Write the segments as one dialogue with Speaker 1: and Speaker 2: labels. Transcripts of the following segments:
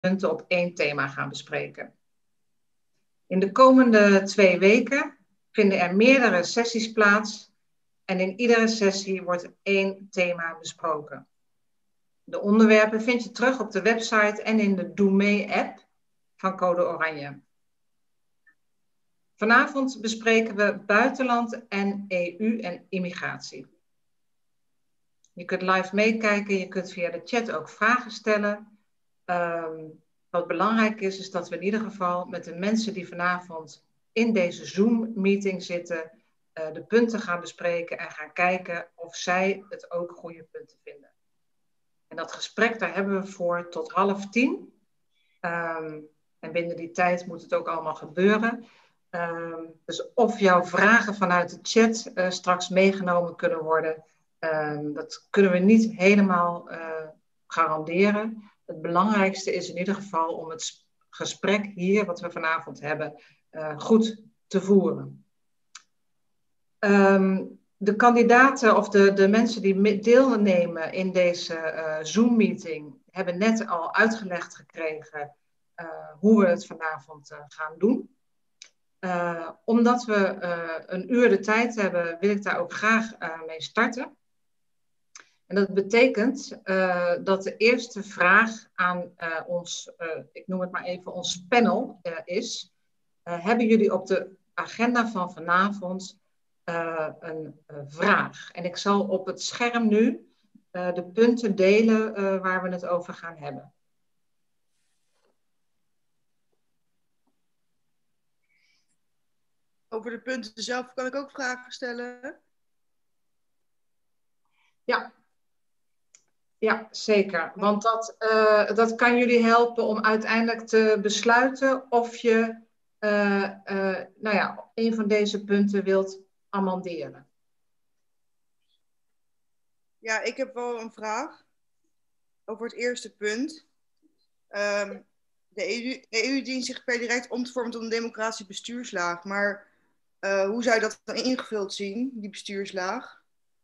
Speaker 1: punten op één thema gaan bespreken. In de komende 2 weken vinden er meerdere sessies plaats en in iedere sessie wordt 1 thema besproken. De onderwerpen vind je terug op de website en in de Doe Mee-app van Code Oranje. Vanavond bespreken we buitenland en EU en immigratie. Je kunt live meekijken, je kunt via de chat ook vragen stellen. Wat belangrijk is, is dat we in ieder geval met de mensen die vanavond in deze Zoom-meeting zitten, de punten gaan bespreken en gaan kijken of zij het ook goede punten vinden. En dat gesprek, daar hebben we voor tot 9:30. En binnen die tijd moet het ook allemaal gebeuren. Dus of jouw vragen vanuit de chat straks meegenomen kunnen worden, dat kunnen we niet helemaal garanderen. Het belangrijkste is in ieder geval om het gesprek hier, wat we vanavond hebben, goed te voeren. De kandidaten of de mensen die deelnemen in deze Zoom-meeting hebben net al uitgelegd gekregen hoe we het vanavond gaan doen. Omdat we 1 uur de tijd hebben, wil ik daar ook graag mee starten. En dat betekent dat de eerste vraag aan ons, ik noem het maar even, ons panel is. Hebben jullie op de agenda van vanavond een vraag? En ik zal op het scherm nu de punten delen waar we het over gaan hebben.
Speaker 2: Over de punten zelf kan ik ook vragen stellen?
Speaker 1: Ja, zeker. Want dat kan jullie helpen om uiteindelijk te besluiten of je een van deze punten wilt amenderen.
Speaker 2: Ja, ik heb wel een vraag over het eerste punt. De EU dient zich per direct om te vormen tot een democratische bestuurslaag. Maar hoe zou je dat dan ingevuld zien, die bestuurslaag?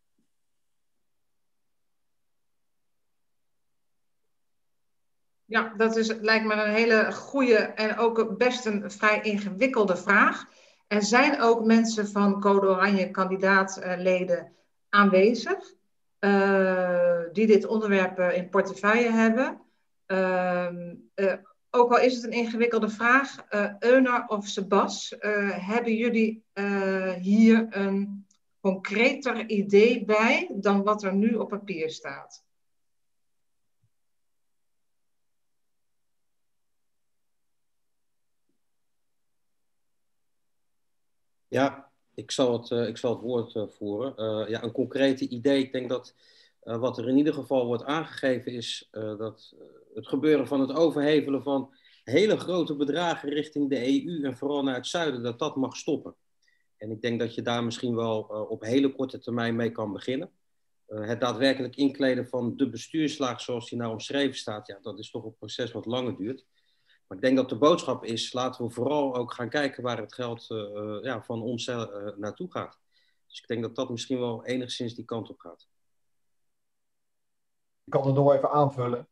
Speaker 1: Ja, lijkt me een hele goede en ook best een vrij ingewikkelde vraag. Er zijn ook mensen van Code Oranje kandidaatleden aanwezig die dit onderwerp in portefeuille hebben. Ook al is het een ingewikkelde vraag, Eunar of Sebas, hebben jullie hier een concreter idee bij dan wat er nu op papier staat?
Speaker 3: Ja, ik zal het woord voeren. Ja, een concrete idee. Ik denk dat wat er in ieder geval wordt aangegeven is dat het gebeuren van het overhevelen van hele grote bedragen richting de EU en vooral naar het zuiden, dat mag stoppen. En ik denk dat je daar misschien wel op hele korte termijn mee kan beginnen. Het daadwerkelijk inkleden van de bestuurslaag zoals die nou omschreven staat, ja, dat is toch een proces wat langer duurt. Maar ik denk dat de boodschap is, laten we vooral ook gaan kijken waar het geld van ons naartoe gaat. Dus ik denk dat dat misschien wel enigszins die kant op gaat.
Speaker 4: Ik kan het nog even aanvullen.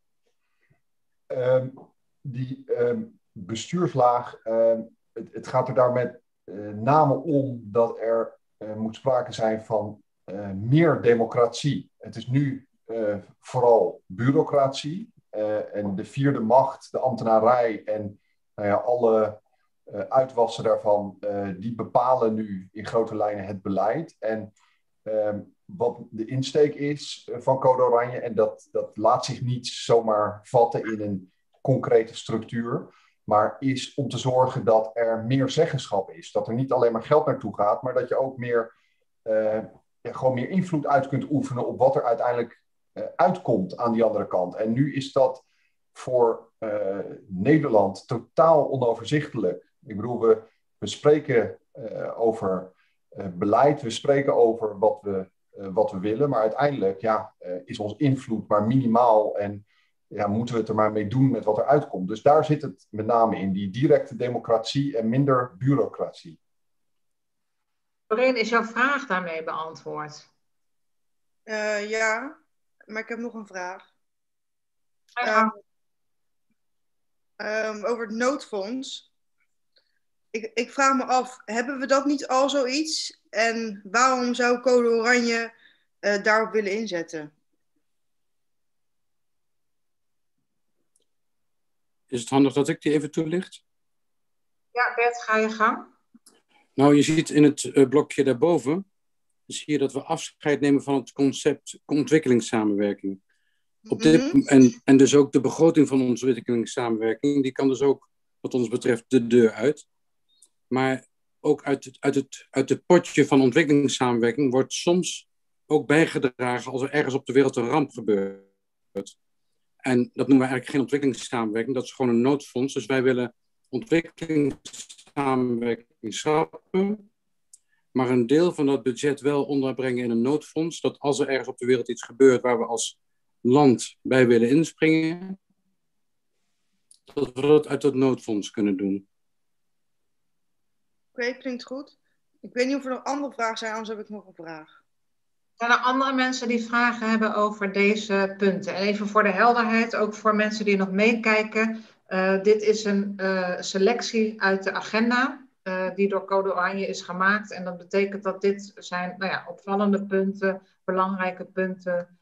Speaker 4: Die bestuurslaag, het gaat er daar met name om dat er moet sprake zijn van meer democratie. Het is nu vooral bureaucratie. En de vierde macht, de ambtenarij en alle uitwassen daarvan, die bepalen nu in grote lijnen het beleid. En wat de insteek is van Code Oranje, en dat laat zich niet zomaar vatten in een concrete structuur, maar is om te zorgen dat er meer zeggenschap is. Dat er niet alleen maar geld naartoe gaat, maar dat je ook gewoon meer invloed uit kunt oefenen op wat er uiteindelijk uitkomt aan die andere kant. En nu is dat voor Nederland totaal onoverzichtelijk. Ik bedoel, we spreken over beleid, we spreken over wat we willen, maar uiteindelijk is ons invloed maar minimaal en moeten we het er maar mee doen met wat er uitkomt. Dus daar zit het met name in, die directe democratie en minder bureaucratie.
Speaker 1: Lorraine, is jouw vraag daarmee beantwoord?
Speaker 2: Ja, maar ik heb nog een vraag. over het noodfonds. Ik vraag me af, hebben we dat niet al zoiets? En waarom zou Code Oranje daarop willen inzetten?
Speaker 5: Is het handig dat ik die even toelicht?
Speaker 1: Ja, Bert, ga je gang.
Speaker 5: Nou, je ziet in het blokje daarboven, zie je dat we afscheid nemen van het concept ontwikkelingssamenwerking. En dus ook de begroting van onze ontwikkelingssamenwerking, die kan dus ook, wat ons betreft, de deur uit. Maar ook uit het potje van ontwikkelingssamenwerking wordt soms ook bijgedragen als er ergens op de wereld een ramp gebeurt. En dat noemen we eigenlijk geen ontwikkelingssamenwerking, dat is gewoon een noodfonds. Dus wij willen ontwikkelingssamenwerking schrappen, maar een deel van dat budget wel onderbrengen in een noodfonds, dat als er ergens op de wereld iets gebeurt waar we als land bij willen inspringen, dat we dat uit dat noodfonds kunnen doen.
Speaker 2: Oké, klinkt goed. Ik weet niet of er nog andere vragen zijn, anders heb ik nog een vraag.
Speaker 1: Zijn er andere mensen die vragen hebben over deze punten? En even voor de helderheid, ook voor mensen die nog meekijken. Dit is een selectie uit de agenda die door Code Oranje is gemaakt. En dat betekent dat dit zijn opvallende punten, belangrijke punten.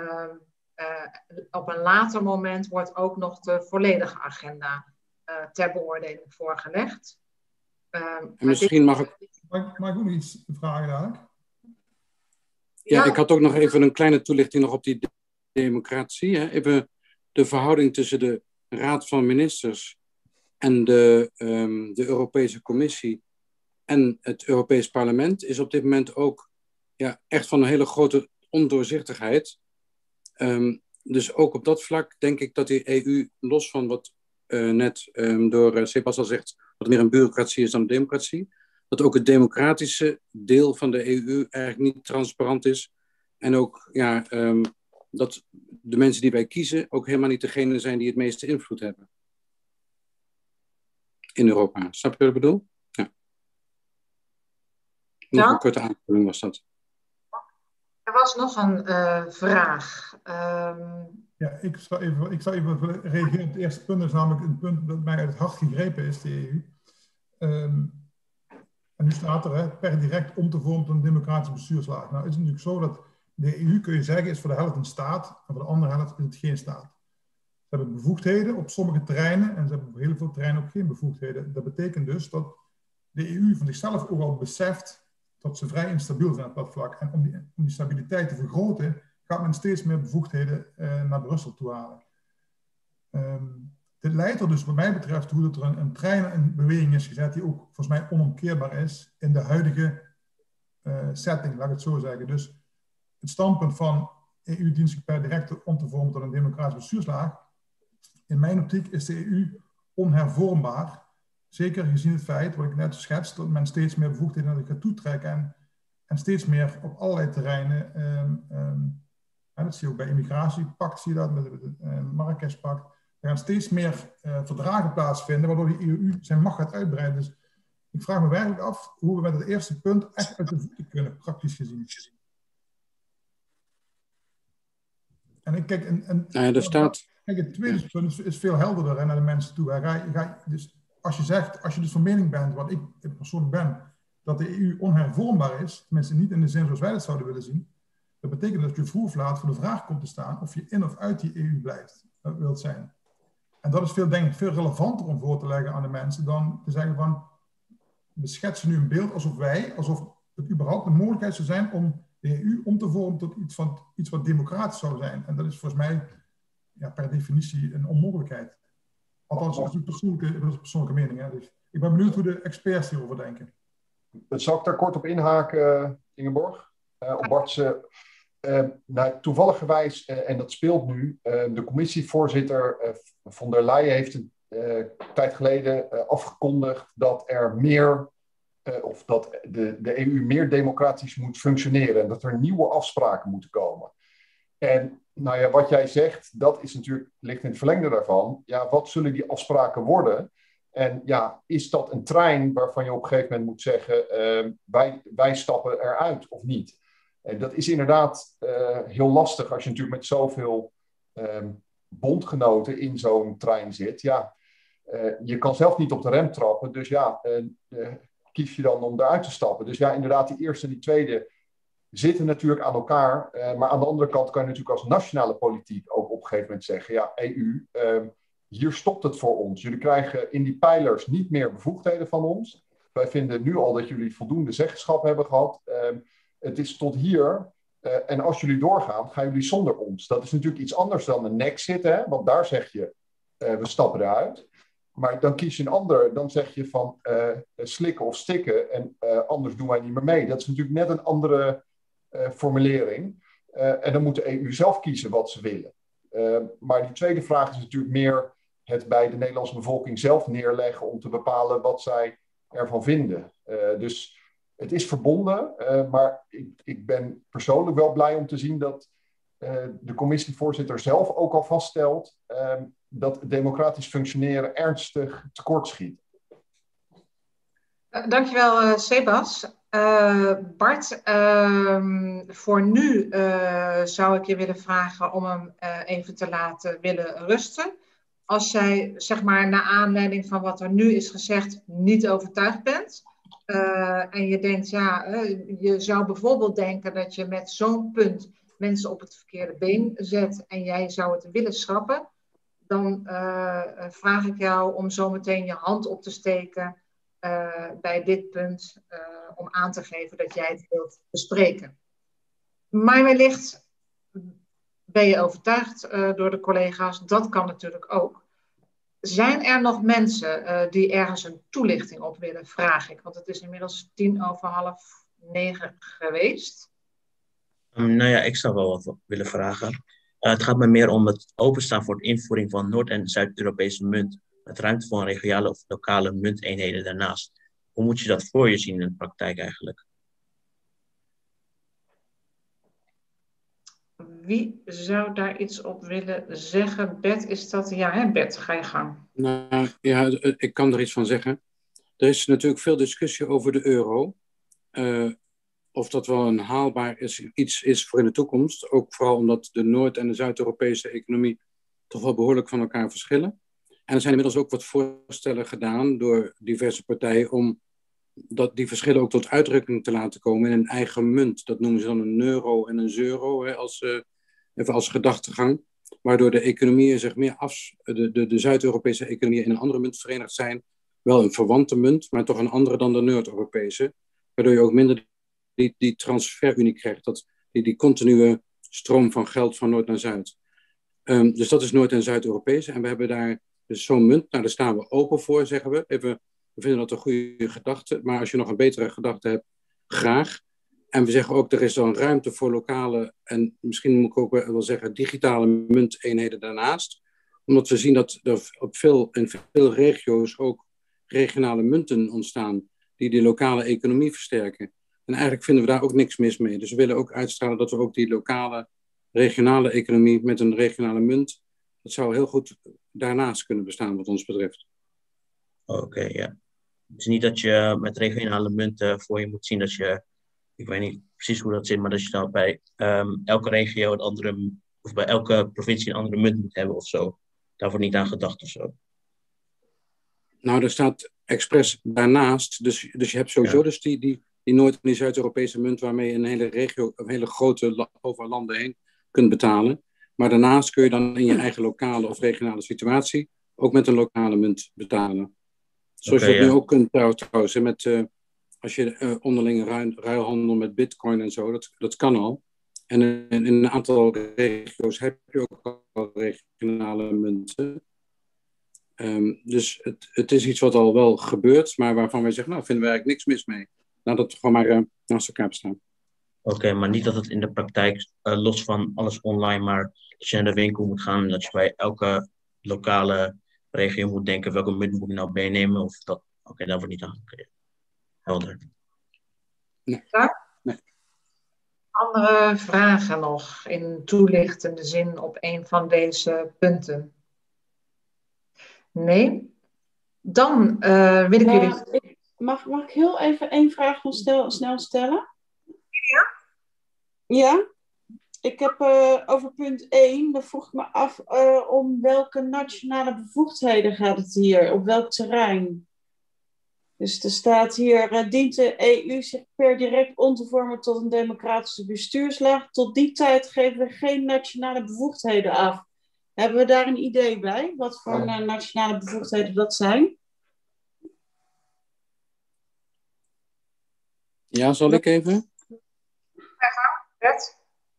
Speaker 1: Op een later moment wordt ook nog de volledige agenda ter beoordeling voorgelegd.
Speaker 5: En misschien mag ik...
Speaker 6: Mag ik ook nog iets vragen dadelijk?
Speaker 5: Ja, ik had ook nog even een kleine toelichting nog op die democratie. Hè. Even de verhouding tussen de Raad van Ministers en de Europese Commissie en het Europees Parlement is op dit moment ook echt van een hele grote ondoorzichtigheid. Dus ook op dat vlak denk ik dat de EU, los van wat net door Sebas al zegt, wat meer een bureaucratie is dan een democratie, dat ook het democratische deel van de EU eigenlijk niet transparant is. En ook dat de mensen die wij kiezen ook helemaal niet degene zijn die het meeste invloed hebben. In Europa. Snap je wat ik bedoel? Ja. Nog een korte aanvulling was dat.
Speaker 1: Er was nog een vraag.
Speaker 6: Ja, ik zal even reageren op het eerste punt. Dat is namelijk een punt dat mij uit het hart gegrepen is, de EU. En nu staat er, per direct om te vormen tot een democratische bestuurslaag. Nou is het natuurlijk zo dat de EU, kun je zeggen, is voor de helft een staat en voor de andere helft is het geen staat. Ze hebben bevoegdheden op sommige terreinen en ze hebben op heel veel terreinen ook geen bevoegdheden. Dat betekent dus dat de EU van zichzelf ook al beseft dat ze vrij instabiel zijn op dat vlak. En om die stabiliteit te vergroten, gaat men steeds meer bevoegdheden naar Brussel toe halen. Dit leidt er dus wat mij betreft toe dat er een trein in beweging is gezet die ook volgens mij onomkeerbaar is in de huidige setting, laat ik het zo zeggen. Dus het standpunt van EU dient zich per direct om te vormen tot een democratische bestuurslaag. In mijn optiek is de EU onhervormbaar. Zeker gezien het feit, wat ik net schets, dat men steeds meer bevoegdheden naar zich gaat toetrekken en steeds meer op allerlei terreinen, dat zie je ook bij immigratiepact, zie je dat, met het Marrakesh-pact. Er gaan steeds meer verdragen plaatsvinden, waardoor de EU zijn macht gaat uitbreiden. Dus ik vraag me werkelijk af hoe we met het eerste punt echt uit de voeten kunnen, praktisch gezien. En ik kijk, het tweede punt is veel helderder naar de mensen toe. Dus als je dus van mening bent, wat ik persoonlijk ben, dat de EU onhervormbaar is, tenminste niet in de zin zoals wij dat zouden willen zien, dat betekent dat je vroeg of laat voor de vraag komt te staan of je in of uit die EU wilt zijn. En dat is denk ik veel relevanter om voor te leggen aan de mensen dan te zeggen van, we schetsen nu een beeld alsof het überhaupt de mogelijkheid zou zijn om de EU om te vormen tot iets wat democratisch zou zijn. En dat is volgens mij per definitie een onmogelijkheid. Althans, dat is een persoonlijke mening. Hè? Dus ik ben benieuwd hoe de experts hierover denken.
Speaker 4: Zal ik daar kort op inhaken, Ingeborg? Op Bart's... toevalligerwijs, en dat speelt nu, de commissievoorzitter von der Leyen heeft een tijd geleden afgekondigd dat er dat de EU meer democratisch moet functioneren en dat er nieuwe afspraken moeten komen. En wat jij zegt, dat is ligt in het verlengde daarvan. Ja, wat zullen die afspraken worden? En is dat een trein waarvan je op een gegeven moment moet zeggen, wij stappen eruit of niet? En dat is inderdaad heel lastig als je natuurlijk met zoveel bondgenoten in zo'n trein zit. Ja, Je kan zelf niet op de rem trappen, dus ja, kies je dan om eruit te stappen. Dus ja, inderdaad, die eerste en die tweede zitten natuurlijk aan elkaar. Maar aan de andere kant kan je natuurlijk als nationale politiek ook op een gegeven moment zeggen, ja, EU, hier stopt het voor ons. Jullie krijgen in die pijlers niet meer bevoegdheden van ons. Wij vinden nu al dat jullie voldoende zeggenschap hebben gehad. Het is tot hier. En als jullie doorgaan, gaan jullie zonder ons. Dat is natuurlijk iets anders dan een Nexit, hè? Want daar zeg je, we stappen eruit. Maar dan kies je een ander, dan zeg je van slikken of stikken en anders doen wij niet meer mee. Dat is natuurlijk net een andere formulering. En dan moet de EU zelf kiezen wat ze willen. Maar die tweede vraag is natuurlijk meer het bij de Nederlandse bevolking zelf neerleggen om te bepalen wat zij ervan vinden. Dus het is verbonden, maar ik ben persoonlijk wel blij om te zien dat de commissievoorzitter zelf ook al vaststelt dat democratisch functioneren ernstig tekortschiet.
Speaker 1: Dankjewel, Sebas. Bart, voor nu zou ik je willen vragen om hem even te laten willen rusten. Als jij, zeg maar, naar aanleiding van wat er nu is gezegd, niet overtuigd bent. En je denkt, ja, je zou bijvoorbeeld denken dat je met zo'n punt mensen op het verkeerde been zet en jij zou het willen schrappen. Dan vraag ik jou om zometeen je hand op te steken bij dit punt om aan te geven dat jij het wilt bespreken. Maar wellicht ben je overtuigd door de collega's, dat kan natuurlijk ook. Zijn er nog mensen die ergens een toelichting op willen, vraag ik. Want het is inmiddels 9:10 geweest.
Speaker 7: Nou ja, ik zou wel wat willen vragen. Het gaat me meer om het openstaan voor de invoering van Noord- en Zuid-Europese munt. Met ruimte voor regionale of lokale munteenheden daarnaast. Hoe moet je dat voor je zien in de praktijk eigenlijk?
Speaker 1: Wie zou daar iets op willen zeggen? Bert, is dat? Ja, hè Bert, ga je gang.
Speaker 5: Nou ja, ik kan er iets van zeggen. Er is natuurlijk veel discussie over de euro. Of dat wel een haalbaar iets is voor in de toekomst. Ook vooral omdat de Noord- en de Zuid-Europese economie toch wel behoorlijk van elkaar verschillen. En er zijn inmiddels ook wat voorstellen gedaan door diverse partijen om die verschillen ook tot uitdrukking te laten komen in een eigen munt. Dat noemen ze dan een euro en een euro, hè, even als gedachtegang. Waardoor de economieën zich meer de Zuid-Europese economieën in een andere munt verenigd zijn. Wel een verwante munt, maar toch een andere dan de Noord-Europese. Waardoor je ook minder die transferunie krijgt. Die continue stroom van geld van Noord naar Zuid. Dus dat is Noord- en Zuid-Europees. En we hebben daar dus zo'n munt. Nou, daar staan we open voor, zeggen we. We vinden dat een goede gedachte. Maar als je nog een betere gedachte hebt, graag. En we zeggen ook, er is dan ruimte voor lokale en misschien moet ik ook wel zeggen digitale munteenheden daarnaast. Omdat we zien dat er in veel regio's ook regionale munten ontstaan die de lokale economie versterken. En eigenlijk vinden we daar ook niks mis mee. Dus we willen ook uitstralen dat we ook die lokale, regionale economie met een regionale munt, dat zou heel goed daarnaast kunnen bestaan wat ons betreft.
Speaker 7: Oké, ja. Het is niet dat je met regionale munten voor je moet zien dat je, ik weet niet precies hoe dat zit, maar dat je dan bij elke regio een andere, of bij elke provincie een andere munt moet hebben of zo. Daar wordt niet aan gedacht of zo.
Speaker 5: Nou, er staat expres daarnaast, dus je hebt sowieso dus die Noord- en die Zuid-Europese munt waarmee je een hele regio, een hele grote over landen heen kunt betalen. Maar daarnaast kun je dan in je eigen lokale of regionale situatie ook met een lokale munt betalen. Zoals je dat nu ook kunt trouwens, als je onderlinge ruilhandel met bitcoin en zo, dat kan al. En in een aantal regio's heb je ook al regionale munten. Dus het is iets wat al wel gebeurt, maar waarvan wij zeggen, nou, vinden we eigenlijk niks mis mee. Laat het gewoon maar naast elkaar bestaan.
Speaker 7: Oké, maar niet dat het in de praktijk, los van alles online, maar dat je naar de winkel moet gaan en dat je bij elke lokale regio moet denken, welke munt moet ik nou meenemen? Of dat, oké, daar wordt niet aan gekeken. Helder.
Speaker 5: Nee.
Speaker 1: Ja?
Speaker 5: Nee.
Speaker 1: Andere vragen nog in toelichtende zin op een van deze punten? Nee? Dan wil ik jullie...
Speaker 8: Mag ik heel even één vraag snel stellen?
Speaker 1: Ja?
Speaker 8: Ja? Ik heb over punt 1, dan vroeg ik me af om welke nationale bevoegdheden gaat het hier, op welk terrein. Dus er staat hier, dient de EU zich per direct om te vormen tot een democratische bestuurslaag. Tot die tijd geven we geen nationale bevoegdheden af. Hebben we daar een idee bij, wat voor nationale bevoegdheden dat zijn?
Speaker 5: Ja, zal ik even?
Speaker 1: Bert?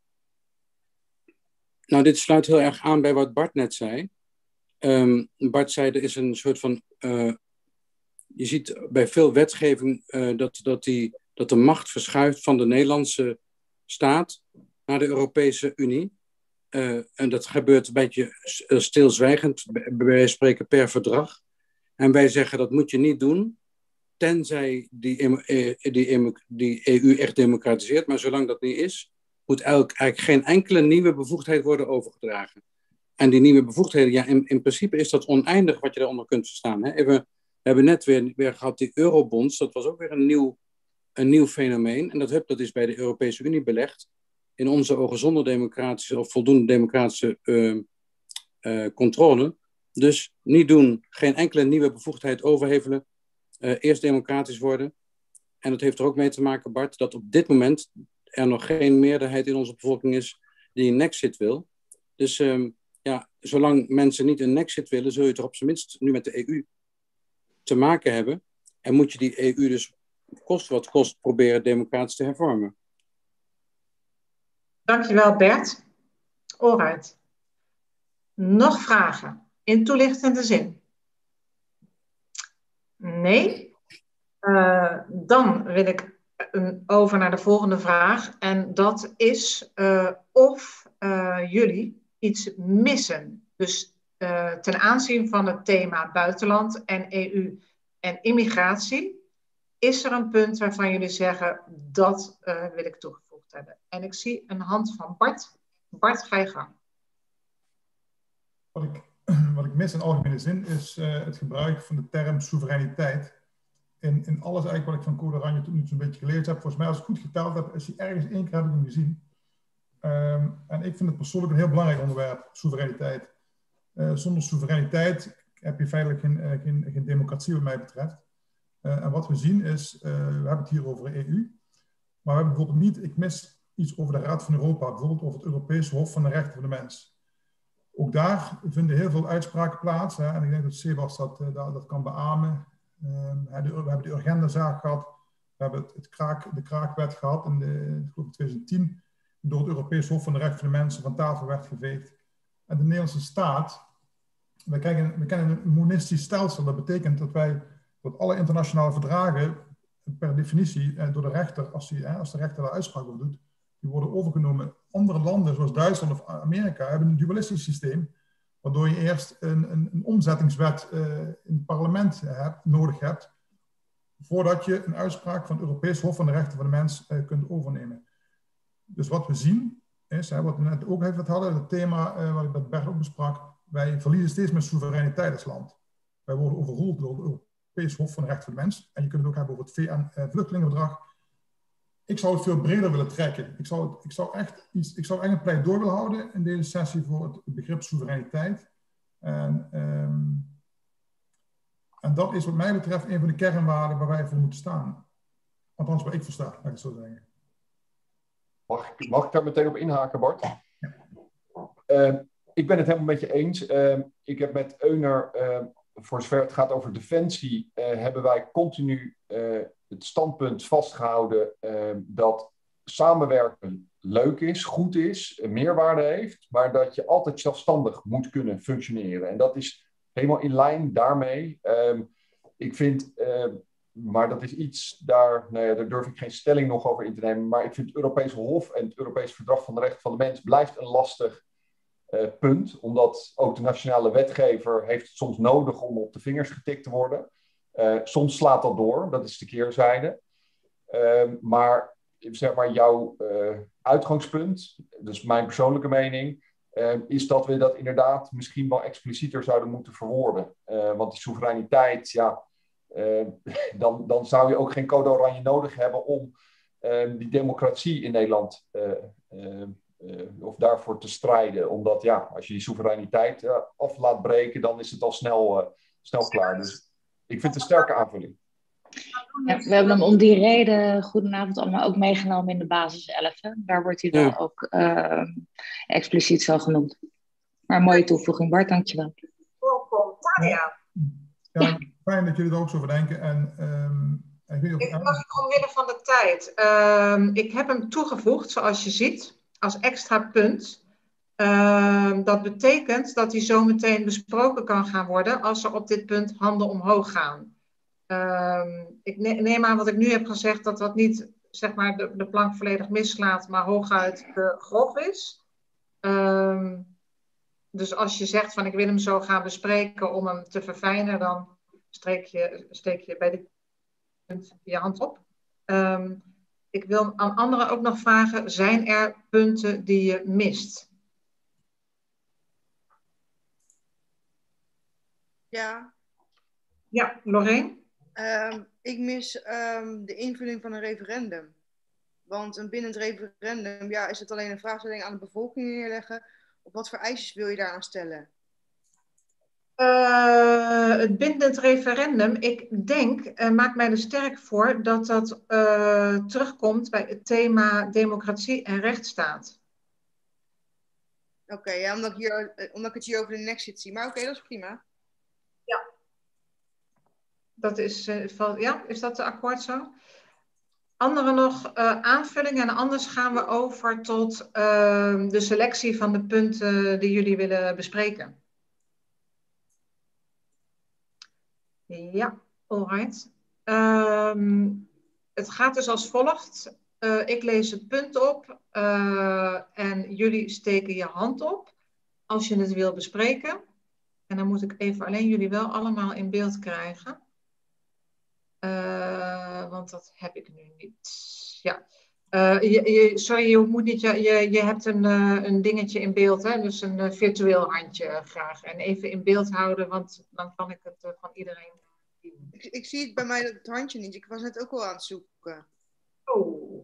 Speaker 5: Nou, dit sluit heel erg aan bij wat Bart net zei. Bart zei, er is een soort van... je ziet bij veel wetgeving dat de macht verschuift van de Nederlandse staat naar de Europese Unie. En dat gebeurt een beetje stilzwijgend, bij wijze van spreken per verdrag. En wij zeggen, dat moet je niet doen, tenzij die EU echt democratiseert. Maar zolang dat niet is, moet eigenlijk geen enkele nieuwe bevoegdheid worden overgedragen. En die nieuwe bevoegdheden, ja, in principe is dat oneindig wat je daaronder kunt verstaan. Hè? We hebben net weer gehad die eurobonds, dat was ook weer een nieuw fenomeen. En dat is bij de Europese Unie belegd. In onze ogen zonder democratische of voldoende democratische controle. Dus niet doen, geen enkele nieuwe bevoegdheid overhevelen. Eerst democratisch worden. En dat heeft er ook mee te maken, Bart, dat op dit moment er nog geen meerderheid in onze bevolking is die een Nexit wil. Dus zolang mensen niet een Nexit willen, zul je toch op zijn minst nu met de EU te maken hebben. En moet je die EU dus kost wat kost proberen democratisch te hervormen.
Speaker 1: Dankjewel, Bert. Alright. Nog vragen in toelichtende zin? Nee? Dan wil ik over naar de volgende vraag. En dat is of jullie iets missen. Dus ten aanzien van het thema buitenland en EU en immigratie, is er een punt waarvan jullie zeggen, dat wil ik toegevoegd hebben. En ik zie een hand van Bart. Bart, ga je gang.
Speaker 6: Wat ik mis in algemene zin is het gebruik van de term soevereiniteit. In alles eigenlijk wat ik van Code Oranje toen zo'n beetje geleerd heb. Volgens mij, als ik goed geteld heb, is hij ergens 1 keer heb ik hem gezien. En ik vind het persoonlijk een heel belangrijk onderwerp, soevereiniteit. Zonder soevereiniteit heb je feitelijk geen democratie wat mij betreft. En wat we zien is, we hebben het hier over de EU. Maar we hebben bijvoorbeeld niet, ik mis iets over de Raad van Europa. Bijvoorbeeld over het Europese Hof van de Rechten van de Mens. Ook daar vinden heel veel uitspraken plaats. Hè, en ik denk dat Sebas dat kan beamen. We hebben de Urgenda-zaak gehad. We hebben de kraakwet gehad in 2010. Door het Europese Hof van de Rechten van de Mensen van tafel werd geveegd. En de Nederlandse staat, we kennen een monistisch stelsel. Dat betekent dat alle internationale verdragen per definitie door de rechter, als de rechter daar uitspraak over doet, die worden overgenomen. Andere landen, zoals Duitsland of Amerika, hebben een dualistisch systeem, waardoor je eerst een omzettingswet in het parlement nodig hebt, voordat je een uitspraak van het Europees Hof van de Rechten van de Mens kunt overnemen. Dus wat we zien is, wat we net ook even hadden, het thema wat ik met Bert ook besprak, wij verliezen steeds meer soevereiniteit als land. Wij worden overroeld door het Europees Hof van de Rechten van de Mens. En je kunt het ook hebben over het VN-vluchtelingenverdrag. Ik zou het veel breder willen trekken. Ik zou echt een pleidooi willen houden in deze sessie voor het begrip soevereiniteit. En dat is wat mij betreft een van de kernwaarden waar wij voor moeten staan. Althans, waar ik voor sta, laat ik het zo zeggen.
Speaker 4: Mag ik daar meteen op inhaken, Bart? Ja. Ik ben het helemaal met je eens. Ik heb met Euner, voor zover het gaat over defensie, hebben wij continu het standpunt vastgehouden dat samenwerken leuk is, goed is, meerwaarde heeft, maar dat je altijd zelfstandig moet kunnen functioneren. En dat is helemaal in lijn daarmee. Ik vind, maar dat is iets, daar durf ik geen stelling nog over in te nemen, maar ik vind het Europese Hof en het Europese Verdrag van de Rechten van de Mens blijft een lastig punt, omdat ook de nationale wetgever heeft het soms nodig om op de vingers getikt te worden. Soms slaat dat door, dat is de keerzijde. Maar zeg maar jouw uitgangspunt, dus mijn persoonlijke mening, is dat we dat inderdaad misschien wel explicieter zouden moeten verwoorden. Want die soevereiniteit, ja, dan zou je ook geen Code Oranje nodig hebben om die democratie in Nederland of daarvoor te strijden. Omdat als je die soevereiniteit af laat breken, dan is het al snel klaar. Dus ik vind het een sterke aanvulling.
Speaker 9: Ja, we hebben hem om die reden, goedenavond allemaal, ook meegenomen in de basis 11. Hè? Daar wordt hij wel ook expliciet zo genoemd. Maar een mooie toevoeging, Bart, dankjewel.
Speaker 1: Welkom, Tania.
Speaker 6: Ja, fijn dat jullie er ook zo over denken.
Speaker 1: Ik mag omwille van de tijd. Ik heb hem toegevoegd, zoals je ziet, als extra punt. Dat betekent dat hij zo meteen besproken kan gaan worden als er op dit punt handen omhoog gaan. Ik neem aan wat ik nu heb gezegd, dat dat niet zeg maar, de plank volledig mislaat, maar hooguit grof is. Dus als je zegt van ik wil hem zo gaan bespreken om hem te verfijnen, dan steek je bij dit punt je hand op. Ik wil aan anderen ook nog vragen, zijn er punten die je mist?
Speaker 2: Ja.
Speaker 1: Ja, Lorraine?
Speaker 2: Ik mis de invulling van een referendum. Want binnen het referendum is het alleen een vraagstelling aan de bevolking neerleggen. Of wat voor eisen wil je daaraan stellen?
Speaker 1: Het bindend referendum, ik denk, maak mij er sterk voor dat dat terugkomt bij het thema democratie en rechtsstaat.
Speaker 2: Oké, omdat ik het hier over de nek zit zie. Maar oké, dat is prima.
Speaker 1: Ja. Dat is, is dat akkoord zo? Andere nog aanvullingen en anders gaan we over tot de selectie van de punten die jullie willen bespreken. Ja, alright. Het gaat dus als volgt. Ik lees het punt op en jullie steken je hand op als je het wil bespreken. En dan moet ik even alleen jullie wel allemaal in beeld krijgen. Want dat heb ik nu niet. Ja. Sorry, je moet niet. Je hebt een dingetje in beeld, hè? Dus een virtueel handje graag. En even in beeld houden, want dan kan ik het van iedereen zien.
Speaker 2: Ik zie het bij mij het handje niet. Ik was net ook al aan het zoeken.
Speaker 1: Oh.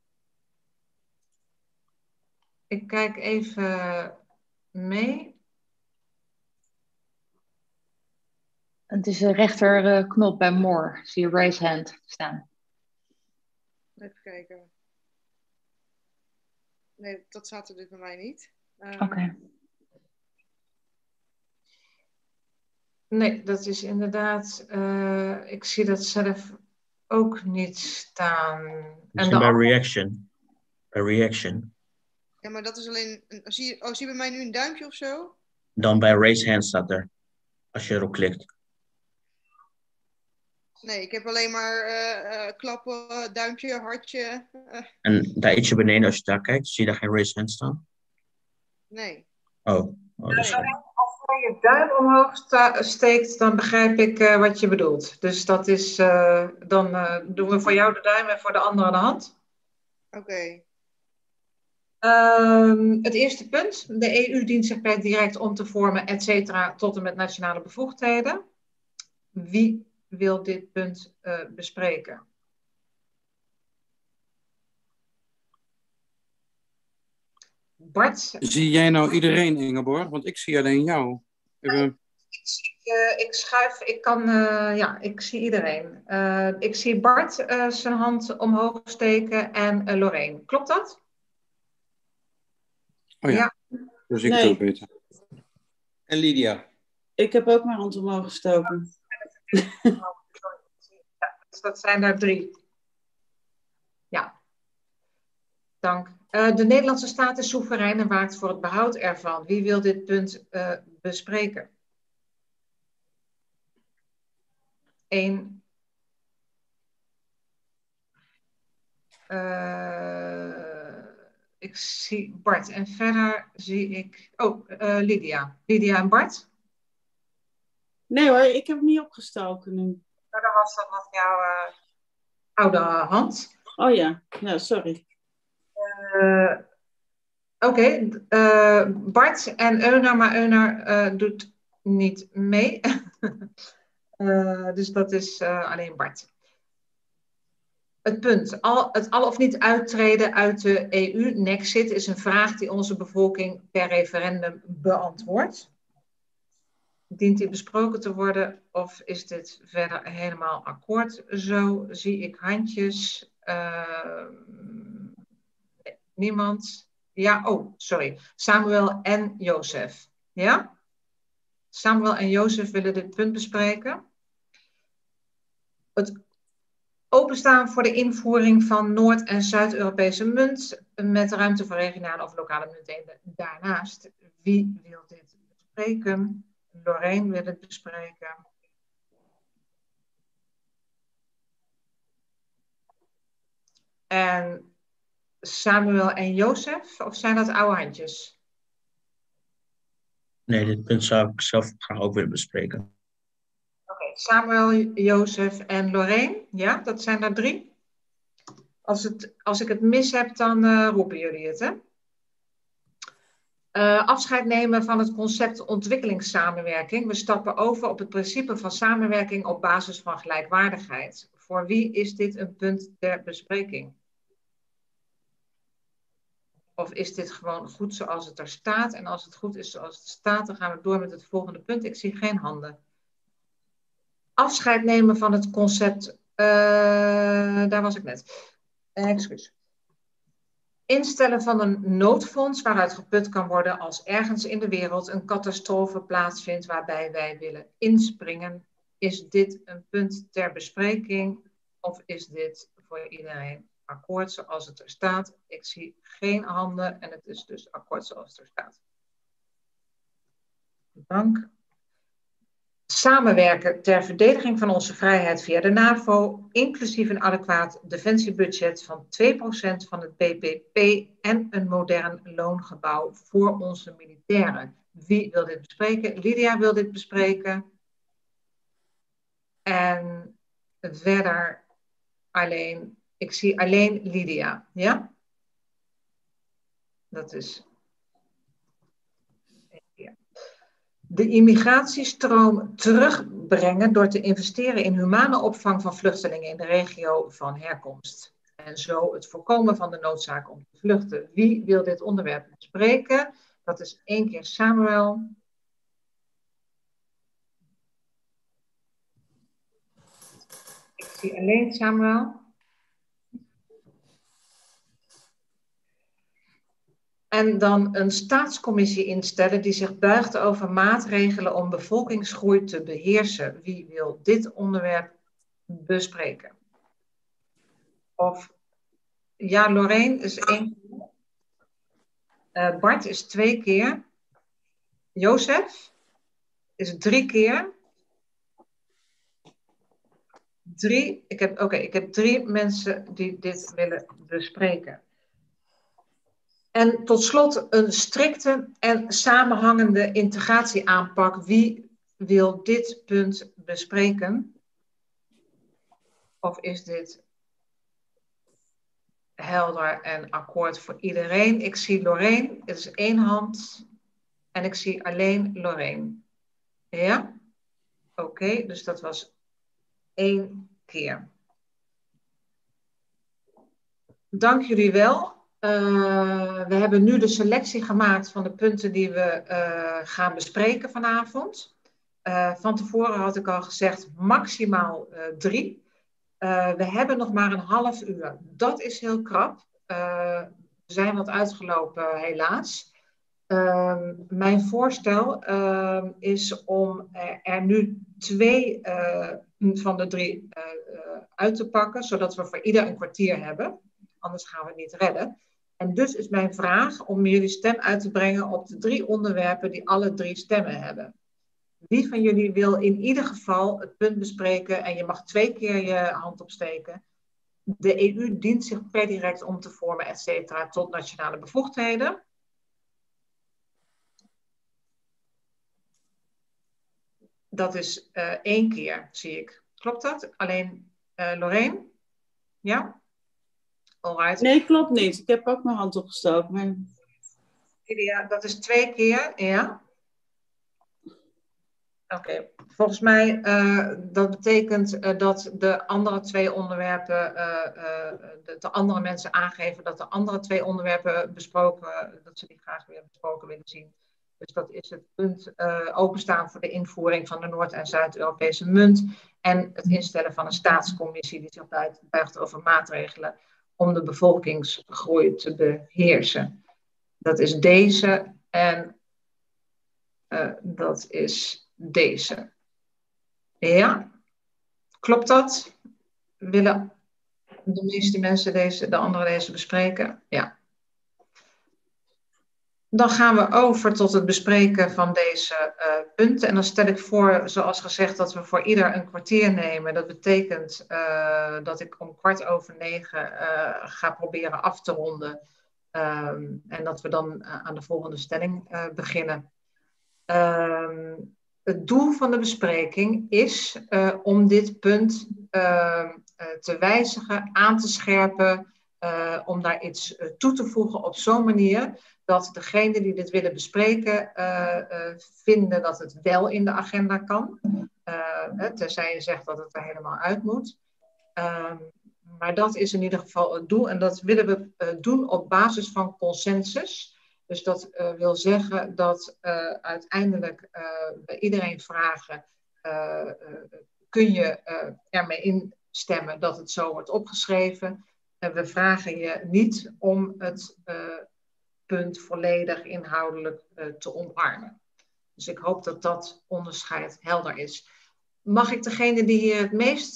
Speaker 1: Ik kijk even mee.
Speaker 9: Het is de rechterknop bij More. Zie je raise hand staan.
Speaker 2: Even kijken. Nee, dat staat er dus bij mij niet.
Speaker 9: Oké.
Speaker 1: Nee, dat is inderdaad... ik zie dat zelf ook niet staan.
Speaker 7: Misschien bij reaction. Bij reaction.
Speaker 2: Ja, maar dat is alleen... Zie je bij mij nu een duimpje of zo?
Speaker 7: Dan bij raise hand staat er. Als je erop klikt.
Speaker 2: Nee, ik heb alleen maar klappen, duimpje, hartje.
Speaker 7: En daar ietsje beneden, als je daar kijkt, zie je daar geen raise hand staan?
Speaker 2: Nee.
Speaker 7: Oh, dus
Speaker 1: als je je duim omhoog steekt, dan begrijp ik wat je bedoelt. Dus dat is, dan doen we voor jou de duim en voor de andere de hand.
Speaker 2: Oké.
Speaker 1: Het eerste punt. De EU dient zich per direct om te vormen, et cetera, tot en met nationale bevoegdheden. Wie wil dit punt bespreken? Bart?
Speaker 5: Zie jij nou iedereen, Ingeborg? Want ik zie alleen jou.
Speaker 1: Ik zie iedereen. Ik zie Bart zijn hand omhoog steken en Lorraine. Klopt dat?
Speaker 5: Oh ja, dus ik het ook beter.
Speaker 3: En Lydia?
Speaker 8: Ik heb ook mijn hand omhoog gestoken.
Speaker 1: Ja, dus dat zijn er 3. Ja, dank. De Nederlandse staat is soeverein en waakt voor het behoud ervan. Wie wil dit punt bespreken? 1. Ik zie Bart en verder zie ik... Lydia. Lydia en Bart?
Speaker 8: Nee hoor, ik heb hem niet opgestoken nu.
Speaker 1: Nou, dan was dat nog jouw oude hand.
Speaker 8: Oh ja, sorry.
Speaker 1: Oké. Bart en Eunar, maar Eunar doet niet mee. Dus dat is alleen Bart. Het punt, het al of niet uittreden uit de EU, Nexit, is een vraag die onze bevolking per referendum beantwoordt. Dient die besproken te worden of is dit verder helemaal akkoord? Zo zie ik handjes. Niemand. Ja, oh, sorry. Samuel en Jozef. Ja? Samuel en Jozef willen dit punt bespreken. Het openstaan voor de invoering van Noord- en Zuid-Europese munt met ruimte voor regionale of lokale munteenheden. Daarnaast, wie wil dit bespreken? Lorraine wil het bespreken. En Samuel en Jozef, of zijn dat oude handjes?
Speaker 7: Nee, dit punt zou ik zelf graag ook willen bespreken.
Speaker 1: Oké, Samuel, Jozef en Lorraine. Ja, dat zijn er 3. Als ik het mis heb, dan roepen jullie het, hè? Afscheid nemen van het concept ontwikkelingssamenwerking. We stappen over op het principe van samenwerking op basis van gelijkwaardigheid. Voor wie is dit een punt ter bespreking? Of is dit gewoon goed zoals het er staat? En als het goed is zoals het staat, dan gaan we door met het volgende punt. Ik zie geen handen. Afscheid nemen van het concept... daar was ik net. Excuus. Instellen van een noodfonds waaruit geput kan worden als ergens in de wereld een catastrofe plaatsvindt waarbij wij willen inspringen. Is dit een punt ter bespreking of is dit voor iedereen akkoord zoals het er staat? Ik zie geen handen en het is dus akkoord zoals het er staat. Dank. Samenwerken ter verdediging van onze vrijheid via de NAVO, inclusief een adequaat defensiebudget van 2% van het BBP en een modern loongebouw voor onze militairen. Wie wil dit bespreken? Lydia wil dit bespreken. En verder ik zie alleen Lydia, ja? Dat is... De immigratiestroom terugbrengen door te investeren in humane opvang van vluchtelingen in de regio van herkomst. En zo het voorkomen van de noodzaak om te vluchten. Wie wil dit onderwerp bespreken? Dat is 1 keer Samuel. Ik zie alleen Samuel. En dan een staatscommissie instellen die zich buigt over maatregelen om bevolkingsgroei te beheersen. Wie wil dit onderwerp bespreken? Of, ja, Lorraine is 1 keer. Bart is 2 keer. Jozef is 3 keer. 3. Ik heb 3 mensen die dit willen bespreken. En tot slot een strikte en samenhangende integratieaanpak. Wie wil dit punt bespreken? Of is dit helder en akkoord voor iedereen? Ik zie Lorraine, het is 1 hand. En ik zie alleen Lorraine. Ja? Oké, dus dat was 1 keer. Dank jullie wel. We hebben nu de selectie gemaakt van de punten die we gaan bespreken vanavond. Van tevoren had ik al gezegd maximaal 3. We hebben nog maar een half uur. Dat is heel krap. We zijn wat uitgelopen helaas. Mijn voorstel is om er nu 2 van de 3 uit te pakken, zodat we voor ieder een kwartier hebben. Anders gaan we het niet redden. En dus is mijn vraag om jullie stem uit te brengen op de 3 onderwerpen die alle 3 stemmen hebben. Wie van jullie wil in ieder geval het punt bespreken en je mag 2 keer je hand opsteken. De EU dient zich per direct om te vormen, et cetera, tot nationale bevoegdheden. Dat is 1 keer, zie ik. Klopt dat? Alleen Lorraine? Ja? Alright.
Speaker 8: Nee, klopt niet. Ik heb ook mijn hand opgestoken. Maar...
Speaker 1: Ja, dat is 2 keer, ja. Oké. Volgens mij dat betekent dat de andere 2 onderwerpen, de andere mensen aangeven dat de andere 2 onderwerpen besproken, dat ze die graag weer besproken willen zien. Dus dat is het punt openstaan voor de invoering van de Noord- en Zuid-Europese munt en het instellen van een staatscommissie die zich buigt over maatregelen om de bevolkingsgroei te beheersen. Dat is deze en dat is deze. Ja, klopt dat? Willen de meeste mensen de andere deze bespreken? Ja. Dan gaan we over tot het bespreken van deze punten. En dan stel ik voor, zoals gezegd, dat we voor ieder een kwartier nemen. Dat betekent dat ik om 9:15 ga proberen af te ronden. En dat we dan aan de volgende stelling beginnen. Het doel van de bespreking is om dit punt te wijzigen, aan te scherpen, om daar iets toe te voegen op zo'n manier dat degenen die dit willen bespreken vinden dat het wel in de agenda kan. Tenzij je zegt dat het er helemaal uit moet. Maar dat is in ieder geval het doel en dat willen we doen op basis van consensus. Dus dat wil zeggen dat uiteindelijk we iedereen vragen, kun je ermee instemmen dat het zo wordt opgeschreven? We vragen je niet om het punt volledig inhoudelijk te omarmen. Dus ik hoop dat dat onderscheid helder is. Mag ik degene die hier het meest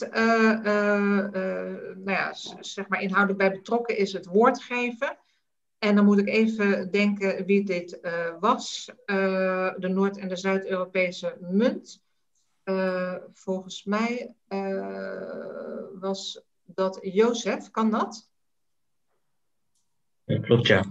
Speaker 1: zeg maar inhoudelijk bij betrokken is het woord geven? En dan moet ik even denken wie dit was. De Noord- en de Zuid-Europese munt. Volgens mij was dat Jozef. Kan dat?
Speaker 7: Ja, klopt, ja.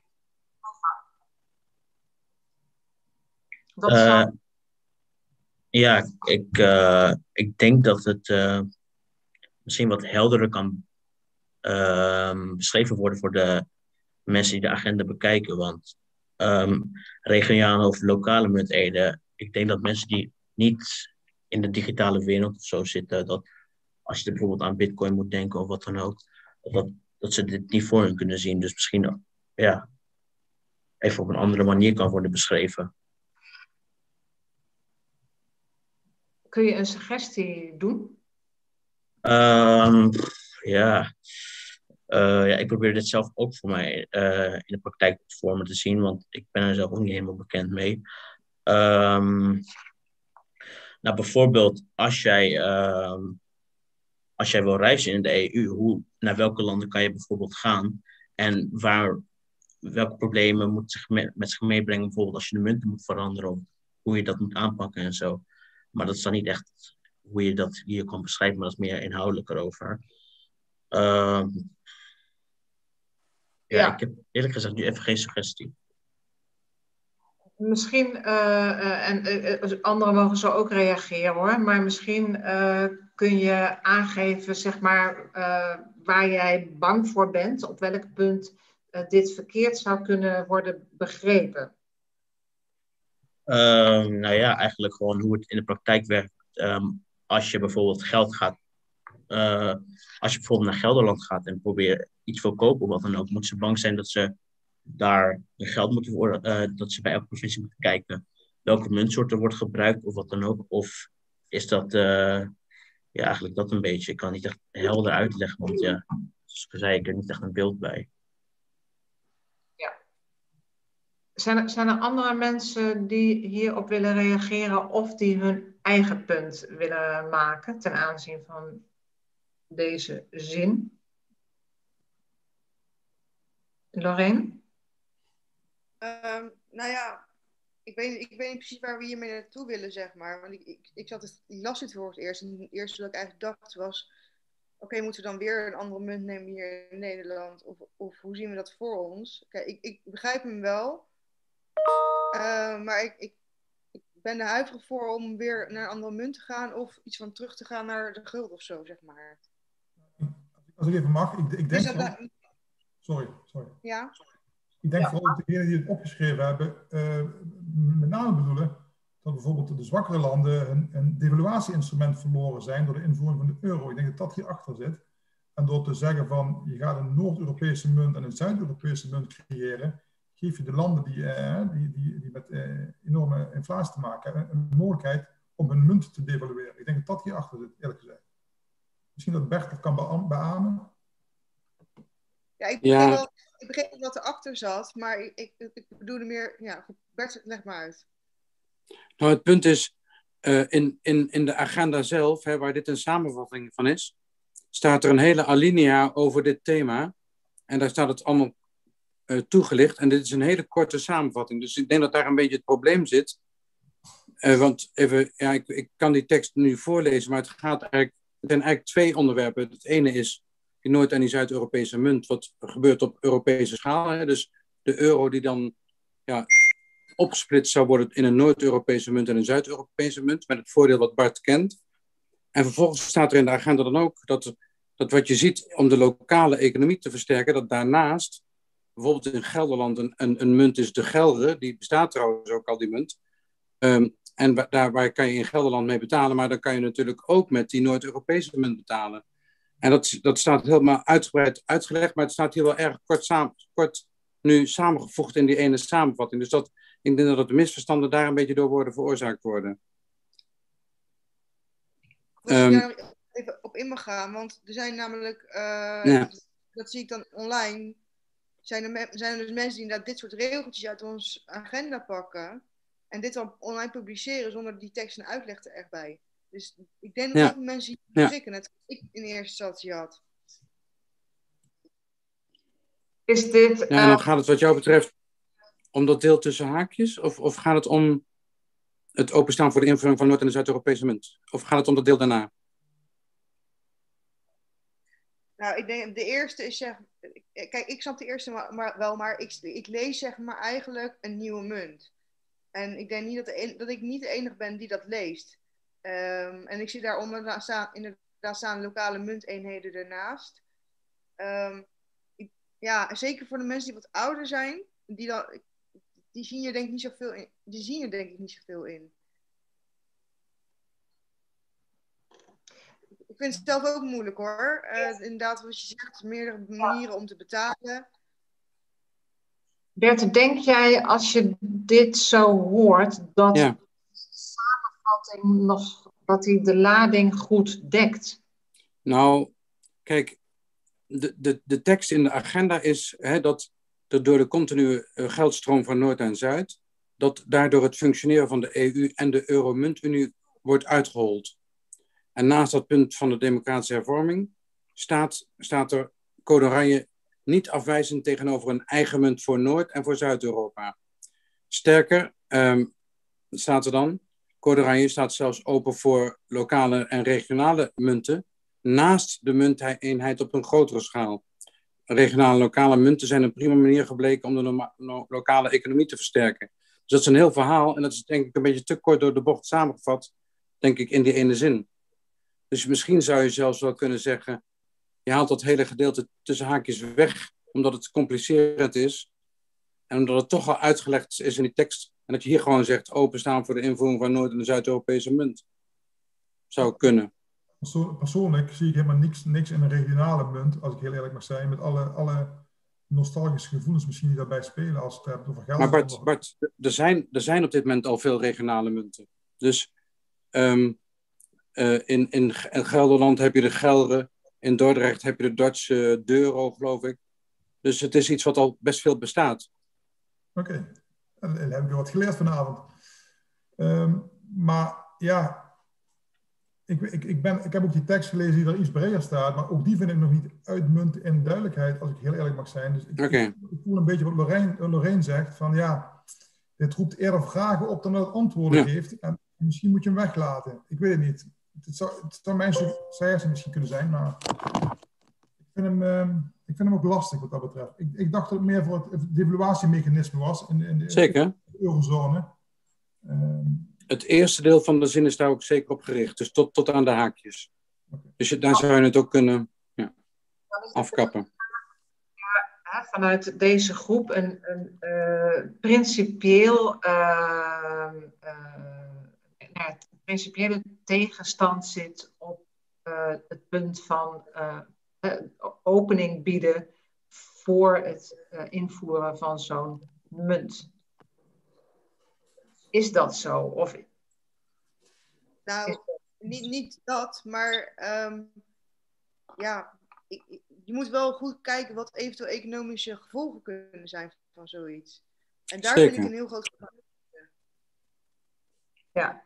Speaker 7: Ja, ik denk dat het misschien wat helderder kan beschreven worden voor de mensen die de agenda bekijken. Want regionale of lokale muntheden, ik denk dat mensen die niet in de digitale wereld of zo zitten, dat als je bijvoorbeeld aan Bitcoin moet denken of wat dan ook, dat ze dit niet voor hun kunnen zien. Dus misschien ja, even op een andere manier kan worden beschreven.
Speaker 1: Kun je een suggestie doen?
Speaker 7: Ja, ik probeer dit zelf ook voor mij in de praktijk voor me te zien, want ik ben er zelf ook niet helemaal bekend mee. Nou, bijvoorbeeld als jij wil reizen in de EU, naar welke landen kan je bijvoorbeeld gaan en welke problemen moet zich met zich meebrengen, bijvoorbeeld als je de munten moet veranderen of hoe je dat moet aanpakken en zo. Maar dat is dan niet echt hoe je dat hier kan beschrijven, maar dat is meer inhoudelijk erover. Ik heb eerlijk gezegd nu even geen suggestie.
Speaker 1: Misschien, anderen mogen zo ook reageren hoor, maar misschien kun je aangeven zeg maar, waar jij bang voor bent, op welk punt dit verkeerd zou kunnen worden begrepen.
Speaker 7: Nou ja, eigenlijk gewoon hoe het in de praktijk werkt. Als je bijvoorbeeld als je bijvoorbeeld naar Gelderland gaat en probeert iets wil kopen of wat dan ook, moeten ze bang zijn dat ze daar geld moeten worden, dat ze bij elke provincie moeten kijken welke muntsoort er wordt gebruikt of wat dan ook. Of is dat eigenlijk dat een beetje. Ik kan niet echt helder uitleggen, want ja, zoals ik zei, ik heb er niet echt een beeld bij.
Speaker 1: Ja. Zijn er andere mensen die hierop willen reageren of die hun eigen punt willen maken ten aanzien van deze zin? Lorraine?
Speaker 2: Nou ja, ik weet niet precies waar we hiermee naartoe willen, zeg maar. Want ik las dit voor het eerst. En het eerste wat ik eigenlijk dacht was, oké, moeten we dan weer een andere munt nemen hier in Nederland? Of hoe zien we dat voor ons? Kijk, ik begrijp hem wel. Maar ik ben er huiverig voor om weer naar een andere munt te gaan. Of iets van terug te gaan naar de gulden of zo, zeg maar.
Speaker 6: Als ik even mag, ik denk vooral... Sorry.
Speaker 2: Ja?
Speaker 6: Ik denk vooral dat degenen die het opgeschreven hebben, met name bedoelen dat bijvoorbeeld de zwakkere landen een devaluatie-instrument verloren zijn door de invoering van de euro. Ik denk dat dat hierachter zit. En door te zeggen van, je gaat een Noord-Europese munt en een Zuid-Europese munt creëren, geef je de landen die met enorme inflatie te maken hebben, een mogelijkheid om hun munt te devalueren. Ik denk dat dat hierachter zit, eerlijk gezegd. Misschien dat Bert dat kan beamen.
Speaker 2: Ja, ik begreep wat erachter zat, maar ik bedoelde meer... Ja, Bert, leg maar uit.
Speaker 5: Nou, het punt is, in de agenda zelf, waar dit een samenvatting van is, staat er een hele alinea over dit thema. En daar staat het allemaal toegelicht. En dit is een hele korte samenvatting. Dus ik denk dat daar een beetje het probleem zit. Want even, ja, ik kan die tekst nu voorlezen, maar het zijn eigenlijk 2 onderwerpen. Het ene is die Noord- en die Zuid-Europese munt. Wat gebeurt op Europese schaal. Hè? Dus de euro die dan opgesplitst zou worden in een Noord-Europese munt en een Zuid-Europese munt. Met het voordeel wat Bart kent. En vervolgens staat er in de agenda dan ook dat wat je ziet om de lokale economie te versterken, dat daarnaast, bijvoorbeeld in Gelderland, een munt is de Gelre, die bestaat trouwens ook al, die munt. En waar kan je in Gelderland mee betalen, maar dan kan je natuurlijk ook met die Noord-Europese munt betalen. En dat staat helemaal uitgebreid uitgelegd, maar het staat hier wel erg kort nu samengevoegd in die ene samenvatting. Dus ik denk dat de misverstanden daar een beetje door veroorzaakt worden.
Speaker 2: Als ik daar even op in mag gaan, want er zijn namelijk, dat zie ik dan online, zijn er dus mensen die inderdaad dit soort regeltjes uit onze agenda pakken en dit dan online publiceren zonder die tekst en uitleg er echt bij. Dus ik denk dat ook mensen die schrikken, net wat ik in eerste instantie had.
Speaker 1: Is dit...
Speaker 5: Ja, dan gaat het wat jou betreft om dat deel tussen haakjes? Of gaat het om het openstaan voor de invoering van Noord- en de Zuid-Europese munt? Of gaat het om dat deel daarna?
Speaker 2: Nou, ik denk de eerste is kijk, ik snap de eerste maar ik lees zeg maar eigenlijk een nieuwe munt. En ik denk niet dat ik niet de enige ben die dat leest. En ik zie daaronder inderdaad staan lokale munteenheden ernaast. Ja, zeker voor de mensen die wat ouder zijn, die zien er denk ik niet zoveel in. Die zien er denk ik niet zoveel in. Ik vind het zelf ook moeilijk hoor. Inderdaad, wat je zegt, meerdere manieren om te betalen.
Speaker 1: Bert, denk jij als je dit zo hoort, dat de samenvatting dat hij de lading goed dekt?
Speaker 5: Nou, kijk, de tekst in de agenda is dat door de continue geldstroom van Noord en Zuid, dat daardoor het functioneren van de EU en de Euromuntunie wordt uitgehold. En naast dat punt van de democratische hervorming staat er Code Oranje niet afwijzend tegenover een eigen munt voor Noord- en voor Zuid-Europa. Sterker staat er dan, Code Oranje staat zelfs open voor lokale en regionale munten, naast de munteenheid op een grotere schaal. Regionale en lokale munten zijn een prima manier gebleken om de lokale economie te versterken. Dus dat is een heel verhaal en dat is denk ik een beetje te kort door de bocht samengevat, denk ik, in die ene zin. Dus misschien zou je zelfs wel kunnen zeggen, je haalt dat hele gedeelte tussen haakjes weg, omdat het complicerend is en omdat het toch al uitgelegd is in die tekst. En dat je hier gewoon zegt, openstaan voor de invoering van Noord- en de Zuid-Europese munt. Zou kunnen.
Speaker 6: Persoonlijk zie ik helemaal niks in een regionale munt, als ik heel eerlijk mag zijn, met alle nostalgische gevoelens misschien die daarbij spelen als het hebt over geld.
Speaker 5: Maar Bart, er zijn op dit moment al veel regionale munten. Dus in Gelderland heb je de Gelre, in Dordrecht heb je de Duitse euro, geloof ik. Dus het is iets wat al best veel bestaat.
Speaker 6: Oké. Dan heb ik weer wat geleerd vanavond. Maar ja, ik heb ook die tekst gelezen die er iets breder staat, maar ook die vind ik nog niet uitmuntend in duidelijkheid, als ik heel eerlijk mag zijn. Dus ik voel een beetje wat Lorraine zegt, van ja, dit roept eerder vragen op dan dat het antwoorden geeft. En misschien moet je hem weglaten. Ik weet het niet. Het zou mijn suggestie misschien kunnen zijn, maar ik vind hem ook lastig wat dat betreft. Ik dacht dat het meer voor het devaluatiemechanisme was in de eurozone.
Speaker 5: Het eerste deel van de zin is daar ook zeker op gericht. Dus tot aan de haakjes. Okay. Dus daar zou je het ook kunnen afkappen.
Speaker 1: Ja, vanuit deze groep een principieel principiële tegenstand zit op het punt van opening bieden voor het invoeren van zo'n munt. Is dat zo? Of
Speaker 2: nou, niet dat, maar je moet wel goed kijken wat eventueel economische gevolgen kunnen zijn van zoiets. En daar vind ik een heel groot gevaar.
Speaker 1: Ja,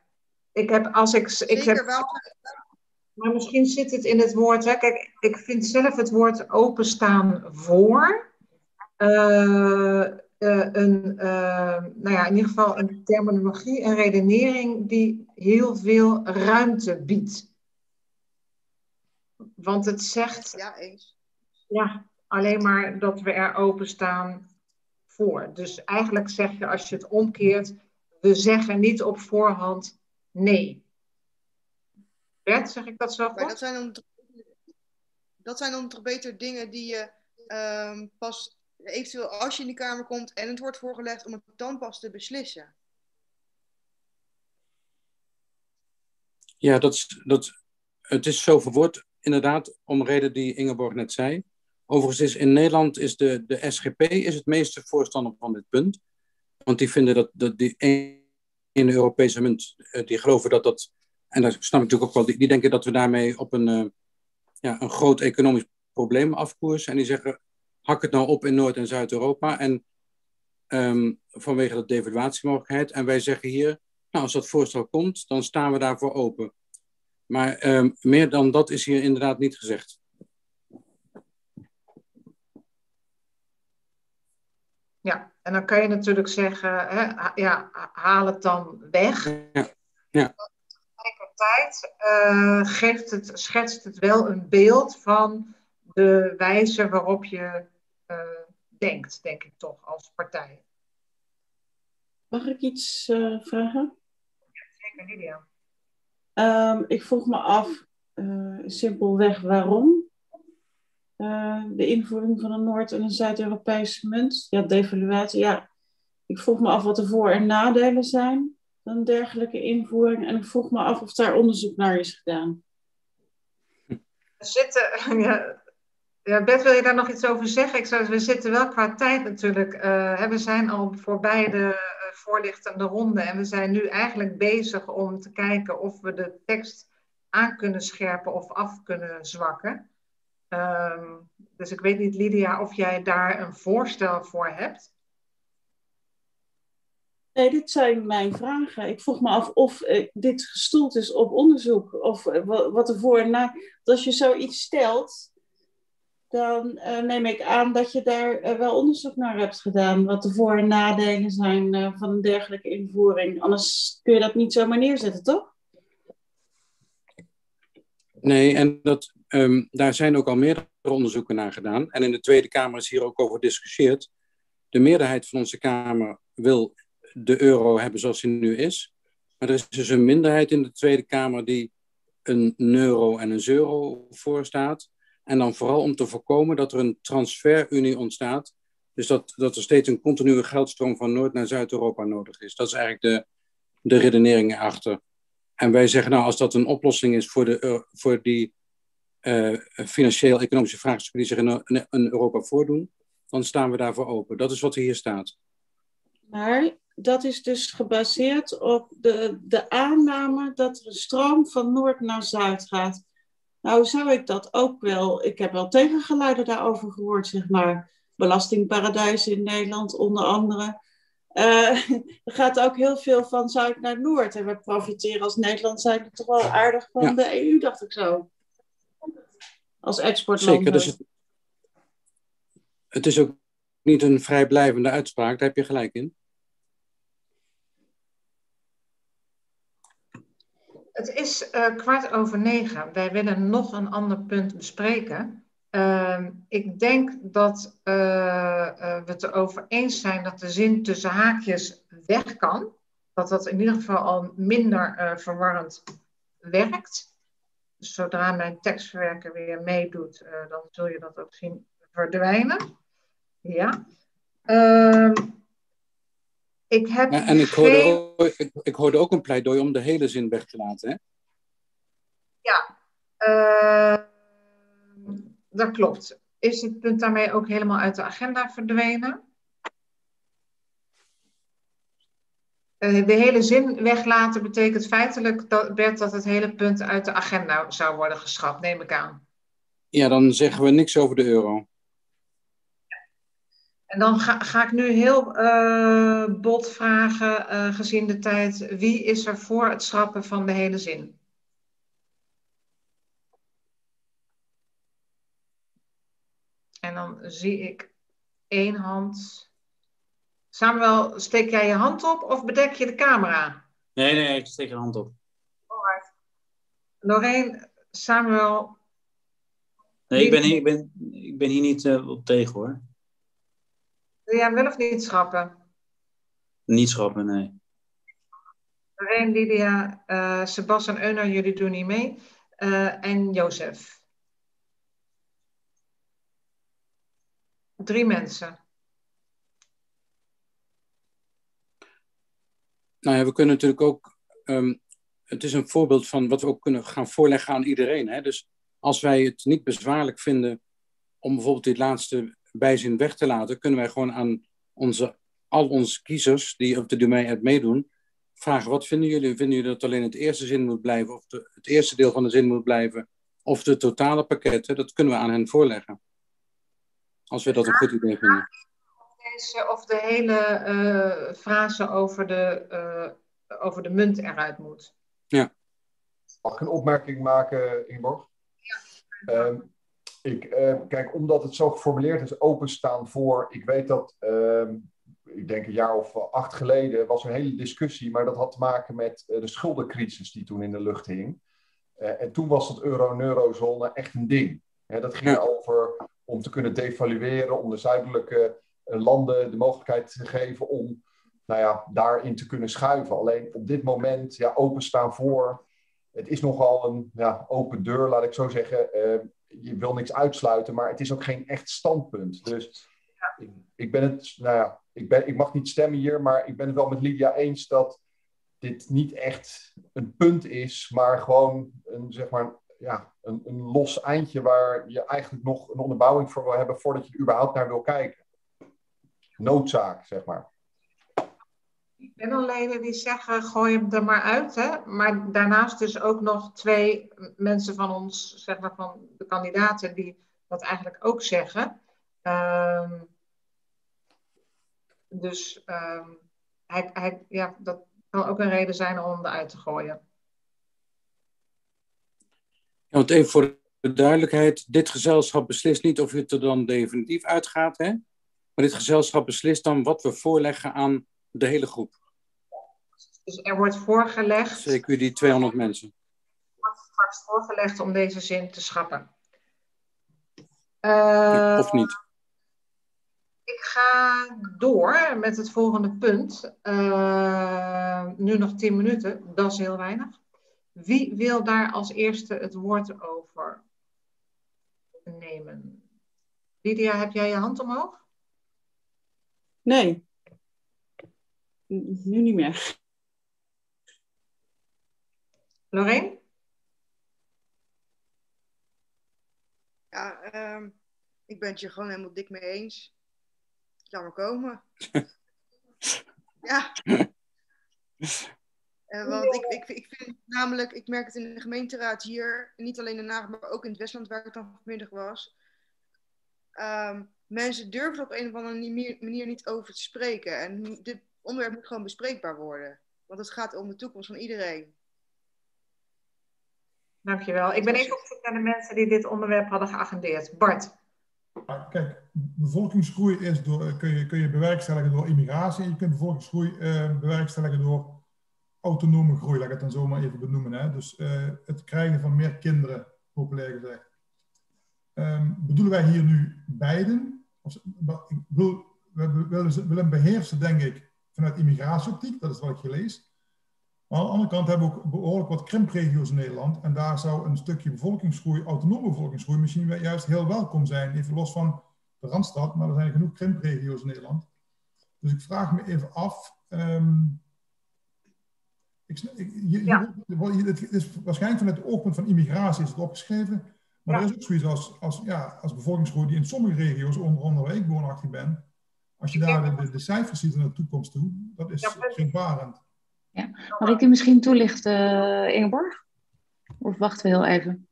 Speaker 1: maar misschien zit het in het woord. Hè? Kijk, ik vind zelf het woord openstaan voor in ieder geval een terminologie, een redenering die heel veel ruimte biedt. Want het zegt alleen maar dat we er openstaan voor. Dus eigenlijk zeg je, als je het omkeert, we zeggen niet op voorhand nee. Bert, zeg ik dat zo goed?
Speaker 2: Maar dat zijn dan toch beter dingen die je pas eventueel als je in de Kamer komt en het wordt voorgelegd om het dan pas te beslissen.
Speaker 5: Ja, het is zo verwoord, inderdaad, om de reden die Ingeborg net zei. Overigens is in Nederland is de SGP is het meeste voorstander van dit punt. Want die vinden dat die in de Europese munt, die geloven dat, en daar snap ik natuurlijk ook wel, die denken dat we daarmee op een groot economisch probleem afkoersen. En die zeggen, hak het nou op in Noord- en Zuid-Europa. En vanwege de devaluatiemogelijkheid. En wij zeggen hier, nou, als dat voorstel komt, dan staan we daarvoor open. Maar meer dan dat is hier inderdaad niet gezegd.
Speaker 1: Ja, en dan kan je natuurlijk zeggen, haal het dan weg.
Speaker 5: Ja.
Speaker 1: Tegelijkertijd schetst het wel een beeld van de wijze waarop je denkt, denk ik toch, als partij.
Speaker 8: Mag ik iets vragen?
Speaker 1: Ja, zeker, Lydia.
Speaker 8: Ik vroeg me af, simpelweg waarom de invoering van een Noord- en een Zuid-Europese munt. Ja, devaluatie. Ja, ik vroeg me af wat de voor- en nadelen zijn van een dergelijke invoering. En ik vroeg me af of daar onderzoek naar is gedaan.
Speaker 1: Bert, wil je daar nog iets over zeggen? We zitten wel qua tijd natuurlijk. We zijn al voorbij de voorlichtende ronde. En we zijn nu eigenlijk bezig om te kijken of we de tekst aan kunnen scherpen of af kunnen zwakken. Dus ik weet niet, Lydia, of jij daar een voorstel voor hebt?
Speaker 8: Nee, dit zijn mijn vragen. Ik vroeg me af of dit gestoeld is op onderzoek. Of wat er voor en na... Als je zoiets stelt, dan neem ik aan dat je daar wel onderzoek naar hebt gedaan. Wat de voor- en nadelen zijn van een dergelijke invoering. Anders kun je dat niet zomaar neerzetten, toch?
Speaker 5: Nee, en daar zijn ook al meerdere onderzoeken naar gedaan. En in de Tweede Kamer is hier ook over gediscussieerd. De meerderheid van onze Kamer wil de euro hebben zoals die nu is. Maar er is dus een minderheid in de Tweede Kamer die een euro en een euro voorstaat. En dan vooral om te voorkomen dat er een transferunie ontstaat. Dus dat er steeds een continue geldstroom van Noord- naar Zuid-Europa nodig is. Dat is eigenlijk de redenering erachter. En wij zeggen, nou, als dat een oplossing is voor die financieel-economische vraagstukken die zich in Europa voordoen, dan staan we daarvoor open. Dat is wat er hier staat.
Speaker 8: Maar dat is dus gebaseerd op de aanname dat er een stroom van Noord naar Zuid gaat. Nou zou ik dat ook wel... Ik heb wel tegengeluiden daarover gehoord, zeg maar. Belastingparadijzen in Nederland, onder andere. Er gaat ook heel veel van Zuid naar Noord. En we profiteren als Nederland zijn toch wel aardig van de EU, dacht ik zo. Als exportland.
Speaker 5: Zeker, dus het is ook niet een vrijblijvende uitspraak. Daar heb je gelijk in.
Speaker 1: Het is 9:15. Wij willen nog een ander punt bespreken. Ik denk dat we het erover eens zijn dat de zin tussen haakjes weg kan. Dat in ieder geval al minder verwarrend werkt. Dus zodra mijn tekstverwerker weer meedoet, dan zul je dat ook zien verdwijnen. Ja.
Speaker 5: En ik hoorde ook een pleidooi om de hele zin weg te laten, hè?
Speaker 1: Ja, dat klopt. Is het punt daarmee ook helemaal uit de agenda verdwenen? De hele zin weglaten betekent feitelijk, Bert, dat het hele punt uit de agenda zou worden geschrapt, neem ik aan.
Speaker 5: Ja, dan zeggen we niks over de euro.
Speaker 1: En dan ga ik nu heel bot vragen, gezien de tijd, wie is er voor het schrappen van de hele zin? En dan zie ik 1 hand. Samuel, steek jij je hand op of bedek je de camera?
Speaker 10: Nee, ik steek een hand op.
Speaker 1: Alright. Lorraine, Samuel.
Speaker 10: Nee, ik ben hier niet op tegen, hoor.
Speaker 1: Wil jij hem wel of niet schrappen?
Speaker 10: Niet schrappen, nee.
Speaker 1: Lorraine, Lydia, Sebas en Euner, jullie doen niet mee. En Jozef. 3 mensen.
Speaker 5: Nou ja, we kunnen natuurlijk ook... het is een voorbeeld van wat we ook kunnen gaan voorleggen aan iedereen. Hè? Dus als wij het niet bezwaarlijk vinden om bijvoorbeeld dit laatste bijzin weg te laten, kunnen wij gewoon aan al onze kiezers die op de Dumei-app meedoen, vragen, wat vinden jullie? Vinden jullie dat alleen het eerste zin moet blijven, of het eerste deel van de zin moet blijven, of de totale pakketten? Dat kunnen we aan hen voorleggen. Als we dat een goed idee vinden.
Speaker 1: Of de hele frase over de munt eruit moet.
Speaker 5: Ja.
Speaker 4: Mag ik een opmerking maken, Ingeborg?
Speaker 1: Ja.
Speaker 4: Kijk, omdat het zo geformuleerd is, openstaan voor... Ik weet dat, ik denk een jaar of 8 geleden, was er een hele discussie, maar dat had te maken met de schuldencrisis die toen in de lucht hing. En toen was dat euro- en eurozone echt een ding. Dat ging over om te kunnen devalueren, om de zuidelijke landen de mogelijkheid te geven om daarin te kunnen schuiven. Alleen op dit moment, openstaan voor... Het is nogal een open deur, laat ik zo zeggen. Je wil niks uitsluiten, maar het is ook geen echt standpunt. Dus ik mag niet stemmen hier, maar ik ben het wel met Lydia eens dat dit niet echt een punt is, maar gewoon een los eindje waar je eigenlijk nog een onderbouwing voor wil hebben voordat je er überhaupt naar wil kijken. Noodzaak, zeg maar.
Speaker 1: Ik ben al leden die zeggen, gooi hem er maar uit. Hè? Maar daarnaast dus ook nog 2 mensen van ons, zeg maar van de kandidaten, die dat eigenlijk ook zeggen. Dat kan ook een reden zijn om hem eruit te gooien.
Speaker 5: Ja, want even voor de duidelijkheid, dit gezelschap beslist niet of het er dan definitief uitgaat, hè? Maar dit gezelschap beslist dan wat we voorleggen aan de hele groep.
Speaker 1: Dus er wordt voorgelegd...
Speaker 5: Zeker die 200 mensen.
Speaker 1: Er wordt straks voorgelegd om deze zin te schrappen.
Speaker 5: Of niet?
Speaker 1: Ik ga door met het volgende punt. Nu nog 10 minuten, dat is heel weinig. Wie wil daar als eerste het woord over nemen? Lydia, heb jij je hand omhoog?
Speaker 8: Nee. Nu niet meer.
Speaker 1: Lorraine?
Speaker 2: Ja, ik ben het hier gewoon helemaal dik mee eens. Laat maar komen. Ja. Want ik vind namelijk, ik merk het in de gemeenteraad hier, niet alleen in Den Haag, maar ook in het Westland waar ik dan vanmiddag was. Mensen durven er op een of andere manier niet over te spreken. En dit onderwerp moet gewoon bespreekbaar worden. Want het gaat om de toekomst van iedereen.
Speaker 1: Dankjewel. Ik ben even op zoek naar de mensen die dit onderwerp hadden geagendeerd. Bart.
Speaker 6: Kijk, bevolkingsgroei kun je bewerkstelligen door immigratie. Je kunt bevolkingsgroei bewerkstelligen door autonome groei, laat ik het dan zo maar even benoemen. Hè? Dus het krijgen van meer kinderen, populair gezegd. Bedoelen wij hier nu beiden? We willen beheersen, denk ik, vanuit immigratieoptiek. Dat is wat ik hier lees. Maar aan de andere kant hebben we ook behoorlijk wat krimpregio's in Nederland. En daar zou een stukje bevolkingsgroei, autonome bevolkingsgroei, misschien juist heel welkom zijn. Even los van de Randstad, maar er zijn genoeg krimpregio's in Nederland. Dus ik vraag me even af, het is waarschijnlijk vanuit het oogpunt van immigratie is het opgeschreven. Maar er is ook zoiets als bevolkingsgroei die in sommige regio's, onder andere waar ik woonachtig ben, als je daar de cijfers ziet naar de toekomst toe, dat is schrikbarend.
Speaker 9: Ja. Mag ik u misschien toelichten, Ingeborg? Of wachten we heel even?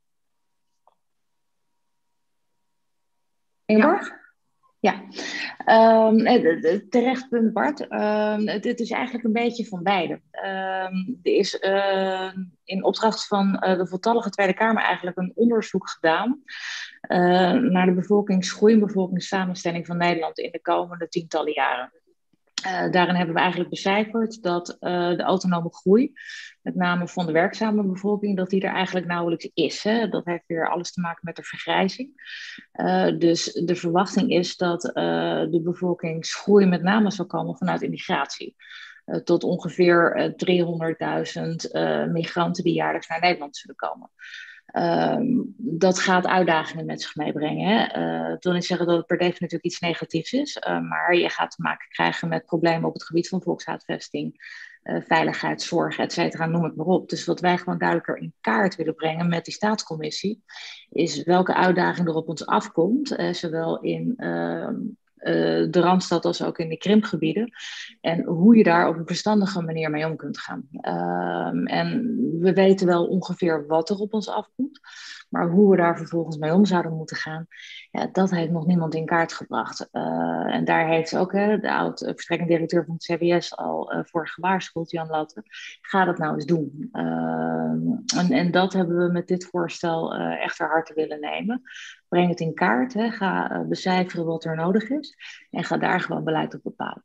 Speaker 9: Ingeborg? Ja, terecht punt Bart. Het is eigenlijk een beetje van beide. Er is in opdracht van de voltallige Tweede Kamer eigenlijk een onderzoek gedaan naar de bevolkingsgroei en bevolkingssamenstelling van Nederland in de komende tientallen jaren. Daarin hebben we eigenlijk becijferd dat de autonome groei, met name van de werkzame bevolking, dat die er eigenlijk nauwelijks is. Hè? Dat heeft weer alles te maken met de vergrijzing. Dus de verwachting is dat de bevolkingsgroei met name zal komen vanuit immigratie. Tot ongeveer 300.000 migranten die jaarlijks naar Nederland zullen komen. Dat gaat uitdagingen met zich meebrengen. Hè? Ik wil niet zeggen dat het per definitie natuurlijk iets negatiefs is, maar je gaat te maken krijgen met problemen op het gebied van volkshuisvesting, veiligheid, zorg, et cetera, noem het maar op. Dus wat wij gewoon duidelijker in kaart willen brengen met die staatscommissie, is welke uitdaging er op ons afkomt, zowel in de Randstad als ook in de krimpgebieden. En hoe je daar op een verstandige manier mee om kunt gaan. En we weten wel ongeveer wat er op ons afkomt. Maar hoe we daar vervolgens mee om zouden moeten gaan, ja, dat heeft nog niemand in kaart gebracht. En daar heeft ook de oud-verstrekkend directeur van het CBS al voor gewaarschuwd, Jan Latte. Ga dat nou eens doen. En dat hebben we met dit voorstel echt ter harte willen nemen. Breng het in kaart, ga becijferen wat er nodig is en ga daar gewoon beleid op bepalen.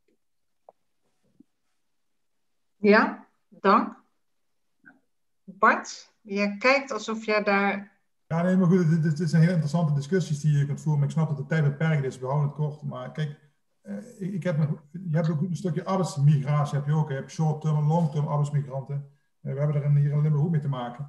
Speaker 1: Ja, dank. Bart, je kijkt alsof jij daar...
Speaker 6: Ja, nee, maar goed, het is een heel interessante discussies die je kunt voeren. Maar ik snap dat de tijd beperkt is, we houden het kort. Maar kijk, je hebt ook een stukje arbeidsmigratie, heb je ook. Je hebt short-term en long-term arbeidsmigranten. We hebben er hier in Limburg ook mee te maken.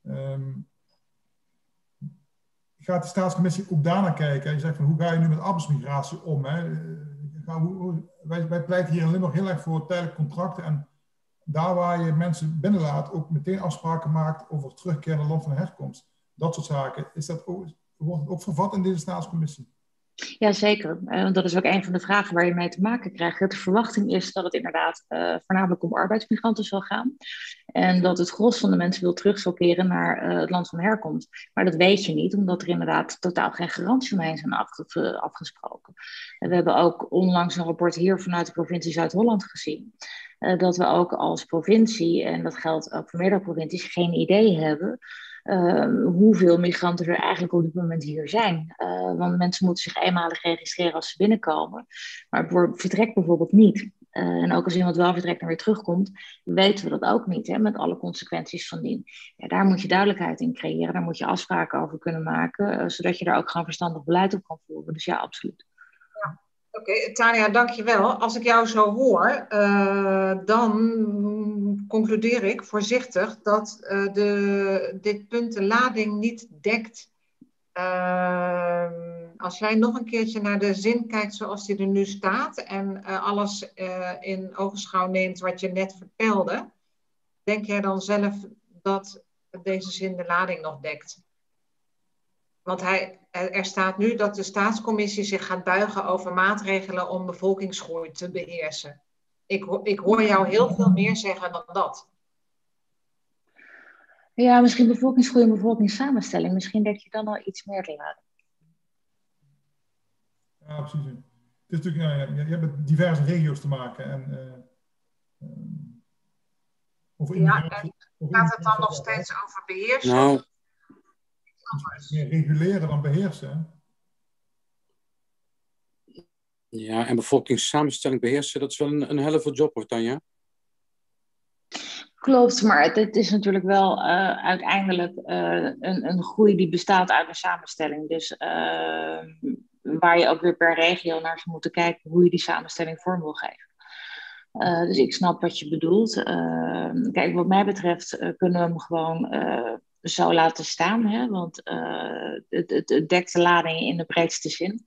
Speaker 6: Gaat de staatscommissie ook daarnaar kijken? Je zegt van, hoe ga je nu met arbeidsmigratie om? Hè? Wij pleiten hier in Limburg heel erg voor tijdelijke contracten. En daar waar je mensen binnenlaat, ook meteen afspraken maakt over terugkeer naar het land van herkomst. Dat soort zaken. Wordt het ook vervat in deze staatscommissie?
Speaker 9: Jazeker. Dat is ook een van de vragen waar je mee te maken krijgt. De verwachting is dat het inderdaad voornamelijk om arbeidsmigranten zal gaan. En dat het gros van de mensen wil terug zal keren naar het land van herkomst. Maar dat weet je niet, omdat er inderdaad totaal geen garantie omheen zijn afgesproken. En we hebben ook onlangs een rapport hier vanuit de provincie Zuid-Holland gezien. Dat we ook als provincie, en dat geldt ook voor meerdere provincies, geen idee hebben hoeveel migranten er eigenlijk op dit moment hier zijn. Want mensen moeten zich eenmalig registreren als ze binnenkomen. Maar vertrekt bijvoorbeeld niet. En ook als iemand wel vertrekt en weer terugkomt, weten we dat ook niet, hè, met alle consequenties van dien. Ja, daar moet je duidelijkheid in creëren. Daar moet je afspraken over kunnen maken, zodat je daar ook gewoon verstandig beleid op kan voeren. Dus ja, absoluut.
Speaker 1: Ja. Oké, Tania, dankjewel. Als ik jou zo hoor, dan concludeer ik voorzichtig dat dit punt de lading niet dekt. Als jij nog een keertje naar de zin kijkt zoals die er nu staat en alles in ogenschouw neemt wat je net vertelde, denk jij dan zelf dat deze zin de lading nog dekt? Want er staat nu dat de staatscommissie zich gaat buigen over maatregelen om bevolkingsgroei te beheersen. Ik hoor jou heel veel meer zeggen dan dat.
Speaker 9: Ja, misschien bevolkingsgroei en bevolkingssamenstelling. Misschien denk je dan al iets meer te laten.
Speaker 6: Ja, precies. Het is natuurlijk, je hebt met diverse regio's te maken. En
Speaker 1: gaat het dan nog steeds over beheersen?
Speaker 6: Nou, meer reguleren dan beheersen.
Speaker 5: Ja, en bevolkingssamenstelling beheersen, dat is wel een helft job, hoor, Tanja.
Speaker 9: Klopt, maar het is natuurlijk wel uiteindelijk een groei die bestaat uit een samenstelling. Dus waar je ook weer per regio naar zou moeten kijken hoe je die samenstelling vorm wil geven. Dus ik snap wat je bedoelt. Kijk, wat mij betreft kunnen we hem gewoon zo laten staan. Hè? Want het dekt de lading in de breedste zin.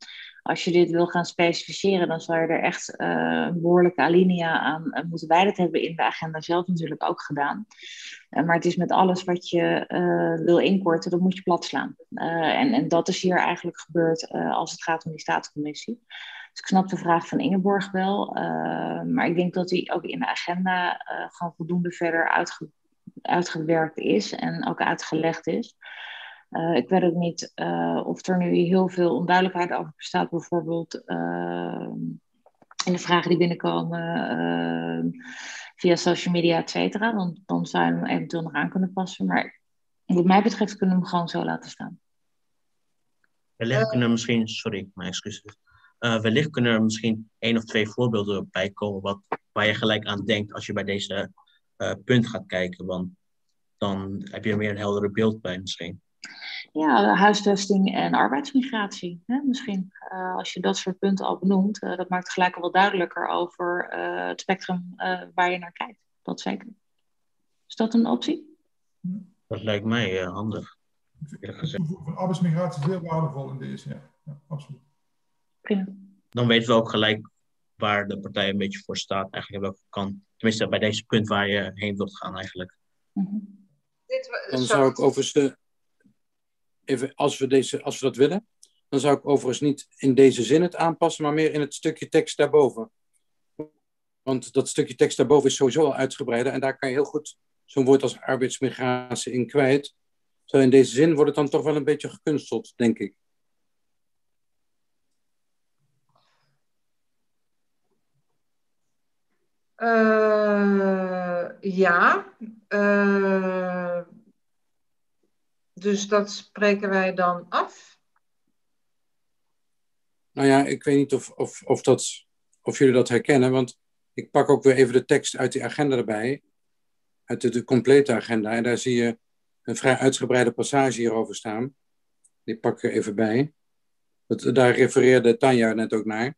Speaker 9: Als je dit wil gaan specificeren, dan zal je er echt een behoorlijke alinea aan moeten wijden. Dat hebben we in de agenda zelf natuurlijk ook gedaan. Maar het is met alles wat je wil inkorten, dat moet je plat slaan. En dat is hier eigenlijk gebeurd als het gaat om die staatscommissie. Dus ik snap de vraag van Ingeborg wel. Maar ik denk dat die ook in de agenda gewoon voldoende verder uitgewerkt is en ook uitgelegd is. Ik weet ook niet of er nu heel veel onduidelijkheid over bestaat, bijvoorbeeld in de vragen die binnenkomen via social media, et cetera. Dan zou je hem eventueel nog aan kunnen passen. Maar wat mij betreft kunnen we hem gewoon zo laten staan.
Speaker 7: Wellicht kunnen er misschien, sorry, mijn excuses. Wellicht kunnen er misschien 1 of 2 voorbeelden bij komen waar je gelijk aan denkt als je bij deze punt gaat kijken. Want dan heb je er meer een helder beeld bij misschien.
Speaker 9: Ja, huisvesting en arbeidsmigratie. Hè, misschien. Als je dat soort punten al benoemt, dat maakt het gelijk al wat duidelijker over het spectrum waar je naar kijkt. Dat zeker. Is dat een optie?
Speaker 7: Dat lijkt mij handig.
Speaker 6: De toevoeging van arbeidsmigratie is heel waardevol in deze, ja, absoluut.
Speaker 9: Prima.
Speaker 7: Dan weten we ook gelijk waar de partij een beetje voor staat. Eigenlijk welke kant. Tenminste, bij deze punt waar je heen wilt gaan eigenlijk.
Speaker 9: Mm-hmm.
Speaker 5: Dan zou ik overigens even, als we dat willen, dan zou ik overigens niet in deze zin het aanpassen, maar meer in het stukje tekst daarboven. Want dat stukje tekst daarboven is sowieso al uitgebreider en daar kan je heel goed zo'n woord als arbeidsmigratie in kwijt. Terwijl in deze zin wordt het dan toch wel een beetje gekunsteld, denk ik.
Speaker 1: Ja. Dus dat spreken wij dan af?
Speaker 5: Nou ja, ik weet niet of jullie dat herkennen, want ik pak ook weer even de tekst uit die agenda erbij, uit de complete agenda, en daar zie je een vrij uitgebreide passage hierover staan. Die pak ik er even bij. Daar refereerde Tanja net ook naar.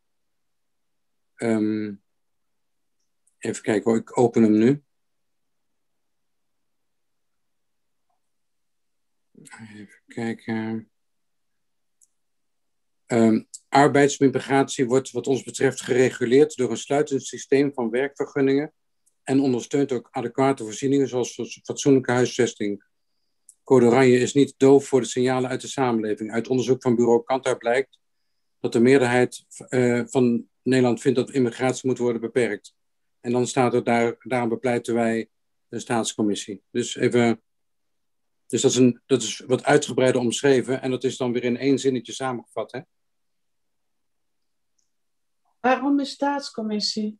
Speaker 5: Even kijken hoor, ik open hem nu. Even kijken. Arbeidsmigratie wordt wat ons betreft gereguleerd door een sluitend systeem van werkvergunningen en ondersteunt ook adequate voorzieningen zoals fatsoenlijke huisvesting. Code Oranje is niet doof voor de signalen uit de samenleving. Uit onderzoek van bureau Kantar blijkt dat de meerderheid van Nederland vindt dat immigratie moet worden beperkt. En dan staat er daarom bepleiten wij de staatscommissie. Dus dat is wat uitgebreider omschreven en dat is dan weer in 1 zinnetje samengevat. Hè?
Speaker 8: Waarom de staatscommissie?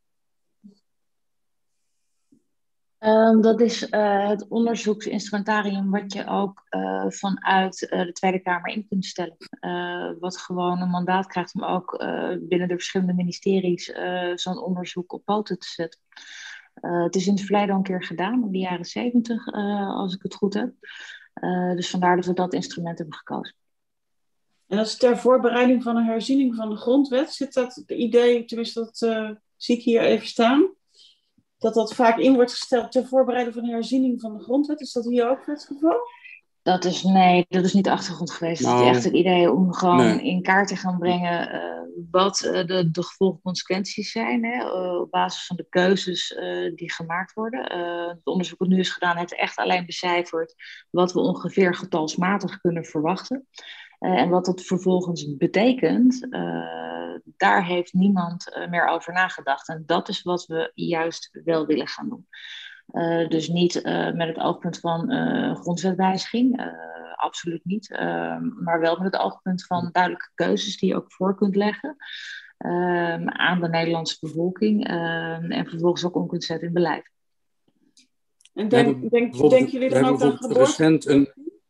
Speaker 9: Dat is het onderzoeksinstrumentarium wat je ook vanuit de Tweede Kamer in kunt stellen. Wat gewoon een mandaat krijgt om ook binnen de verschillende ministeries zo'n onderzoek op poten te zetten. Het is in het verleden al een keer gedaan, in de jaren 70, als ik het goed heb. Dus vandaar dat we dat instrument hebben gekozen.
Speaker 8: En dat is ter voorbereiding van een herziening van de grondwet. Zit dat de idee, tenminste dat zie ik hier even staan, dat vaak in wordt gesteld ter voorbereiding van een herziening van de grondwet? Is dat hier ook het geval? Dat is niet de achtergrond geweest.
Speaker 5: Nou,
Speaker 9: het is echt het idee om gewoon in kaart te gaan brengen wat de gevolgen consequenties zijn. Hè, op basis van de keuzes die gemaakt worden. Het onderzoek dat nu is gedaan heeft echt alleen becijferd wat we ongeveer getalsmatig kunnen verwachten. En wat dat vervolgens betekent, daar heeft niemand meer over nagedacht. En dat is wat we juist wel willen gaan doen. Dus niet met het oogpunt van grondwetwijziging, absoluut niet. Maar wel met het oogpunt van duidelijke keuzes die je ook voor kunt leggen aan de Nederlandse bevolking. En vervolgens ook om kunt zetten in beleid.
Speaker 8: En denken jullie dan ook aan geboorte?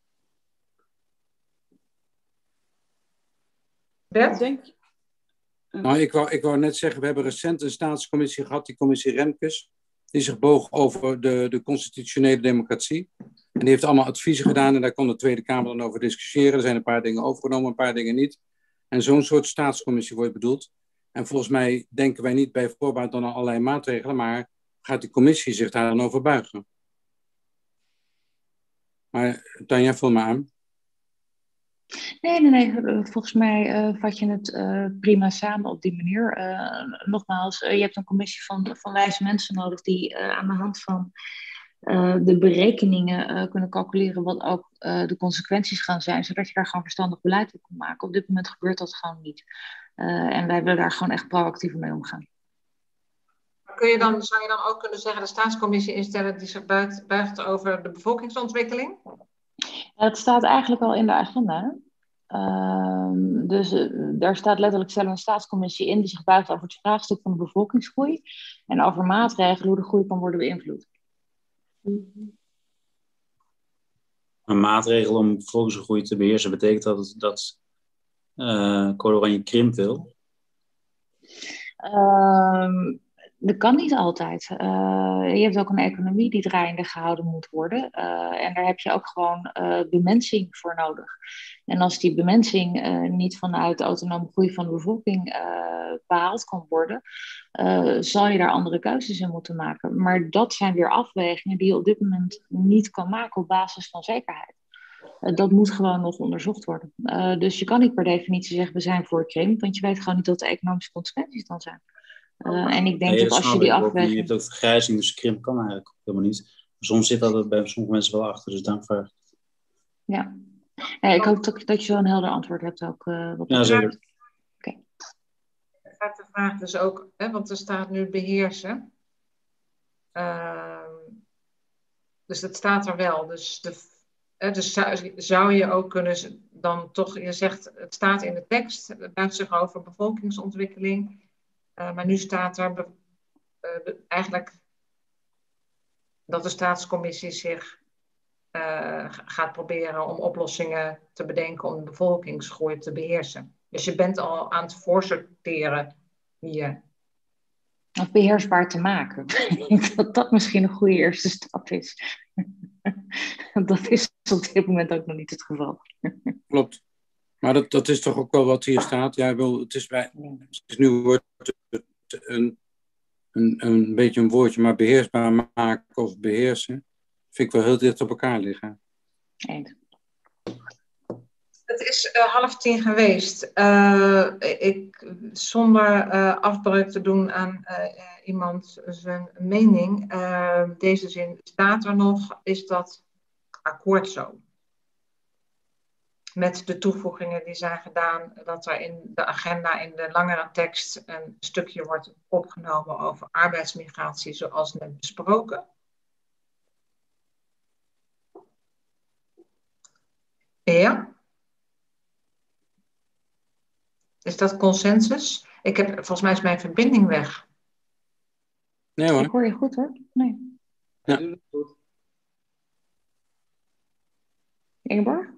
Speaker 5: Nou, ik wou net zeggen, we hebben recent een staatscommissie gehad, die commissie Remkes, die zich boog over de constitutionele democratie. En die heeft allemaal adviezen gedaan en daar kon de Tweede Kamer dan over discussiëren. Er zijn een paar dingen overgenomen, een paar dingen niet. En zo'n soort staatscommissie wordt bedoeld. En volgens mij denken wij niet bij voorbaat dan aan allerlei maatregelen, maar gaat die commissie zich daar dan over buigen. Maar Tanja, vul me aan.
Speaker 9: Nee. Volgens mij vat je het prima samen op die manier. Nogmaals, je hebt een commissie van wijze mensen nodig die aan de hand van de berekeningen kunnen calculeren wat ook de consequenties gaan zijn, zodat je daar gewoon verstandig beleid op kan maken. Op dit moment gebeurt dat gewoon niet. En wij willen daar gewoon echt proactief mee omgaan.
Speaker 1: Zou je dan ook kunnen zeggen de staatscommissie instellen die zich buigt over de bevolkingsontwikkeling?
Speaker 9: Het staat eigenlijk al in de agenda. Dus daar staat letterlijk zelf een staatscommissie in die zich buigt over het vraagstuk van de bevolkingsgroei en over maatregelen hoe de groei kan worden beïnvloed.
Speaker 10: Een maatregel om bevolkingsgroei te beheersen betekent dat Code Oranje krimp wil?
Speaker 9: Dat kan niet altijd. Je hebt ook een economie die draaiende gehouden moet worden. En daar heb je ook gewoon bemensing voor nodig. En als die bemensing niet vanuit de autonome groei van de bevolking behaald kan worden, zal je daar andere keuzes in moeten maken. Maar dat zijn weer afwegingen die je op dit moment niet kan maken op basis van zekerheid. Dat moet gewoon nog onderzocht worden. Dus je kan niet per definitie zeggen we zijn voor krimp, want je weet gewoon niet wat de economische consequenties dan zijn. En ik denk dat als je die afweging...
Speaker 10: Je hebt ook vergrijzing, dus krimp kan eigenlijk helemaal niet. Soms zit dat bij sommige mensen wel achter, dus dank voor.
Speaker 9: Ja. Ik hoop dat je zo'n helder antwoord hebt ook.
Speaker 10: Ja, zeker.
Speaker 9: Okay.
Speaker 1: Gaat de vraag dus ook, want er staat nu beheersen. Dus dat staat er wel. Dus zou je ook kunnen dan toch, je zegt het staat in de tekst, het buigt zich over bevolkingsontwikkeling. Maar nu staat er eigenlijk dat de staatscommissie zich gaat proberen om oplossingen te bedenken om de bevolkingsgroei te beheersen. Dus je bent al aan het voorsorteren hier.
Speaker 9: Of beheersbaar te maken. Ik denk dat dat misschien een goede eerste stap is. Dat is op dit moment ook nog niet het geval.
Speaker 5: Klopt. Maar dat is toch ook wel wat hier staat. Ja, het is nu wordt een beetje een woordje, maar beheersbaar maken of beheersen vind ik wel heel dicht op elkaar liggen.
Speaker 9: Eens.
Speaker 1: Het is 9:30 geweest. Zonder afbreuk te doen aan iemand zijn mening. Deze zin staat er nog. Is dat akkoord zo? Met de toevoegingen die zijn gedaan, dat er in de agenda in de langere tekst een stukje wordt opgenomen over arbeidsmigratie, zoals net besproken. Ja. Is dat consensus? Volgens mij is mijn verbinding weg.
Speaker 5: Nee hoor.
Speaker 9: Ik hoor je goed hoor. Nee.
Speaker 5: Ja.
Speaker 9: Ingeborg?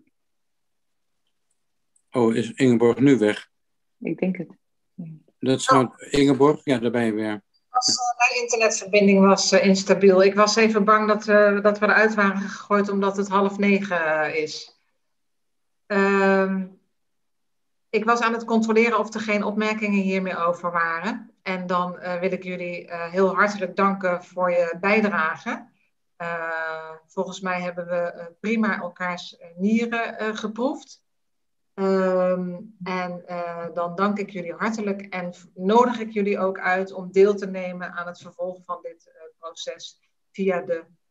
Speaker 5: Oh, is Ingeborg nu weg?
Speaker 9: Ik denk het.
Speaker 5: Dat zou Ingeborg, ja, daar ben je weer.
Speaker 1: Mijn internetverbinding was instabiel. Ik was even bang dat we eruit waren gegooid omdat het 8:30 is. Ik was aan het controleren of er geen opmerkingen hier meer over waren. En dan wil ik jullie heel hartelijk danken voor je bijdrage. Volgens mij hebben we prima elkaars nieren geproefd. Dan dank ik jullie hartelijk en nodig ik jullie ook uit om deel te nemen aan het vervolg van dit proces via de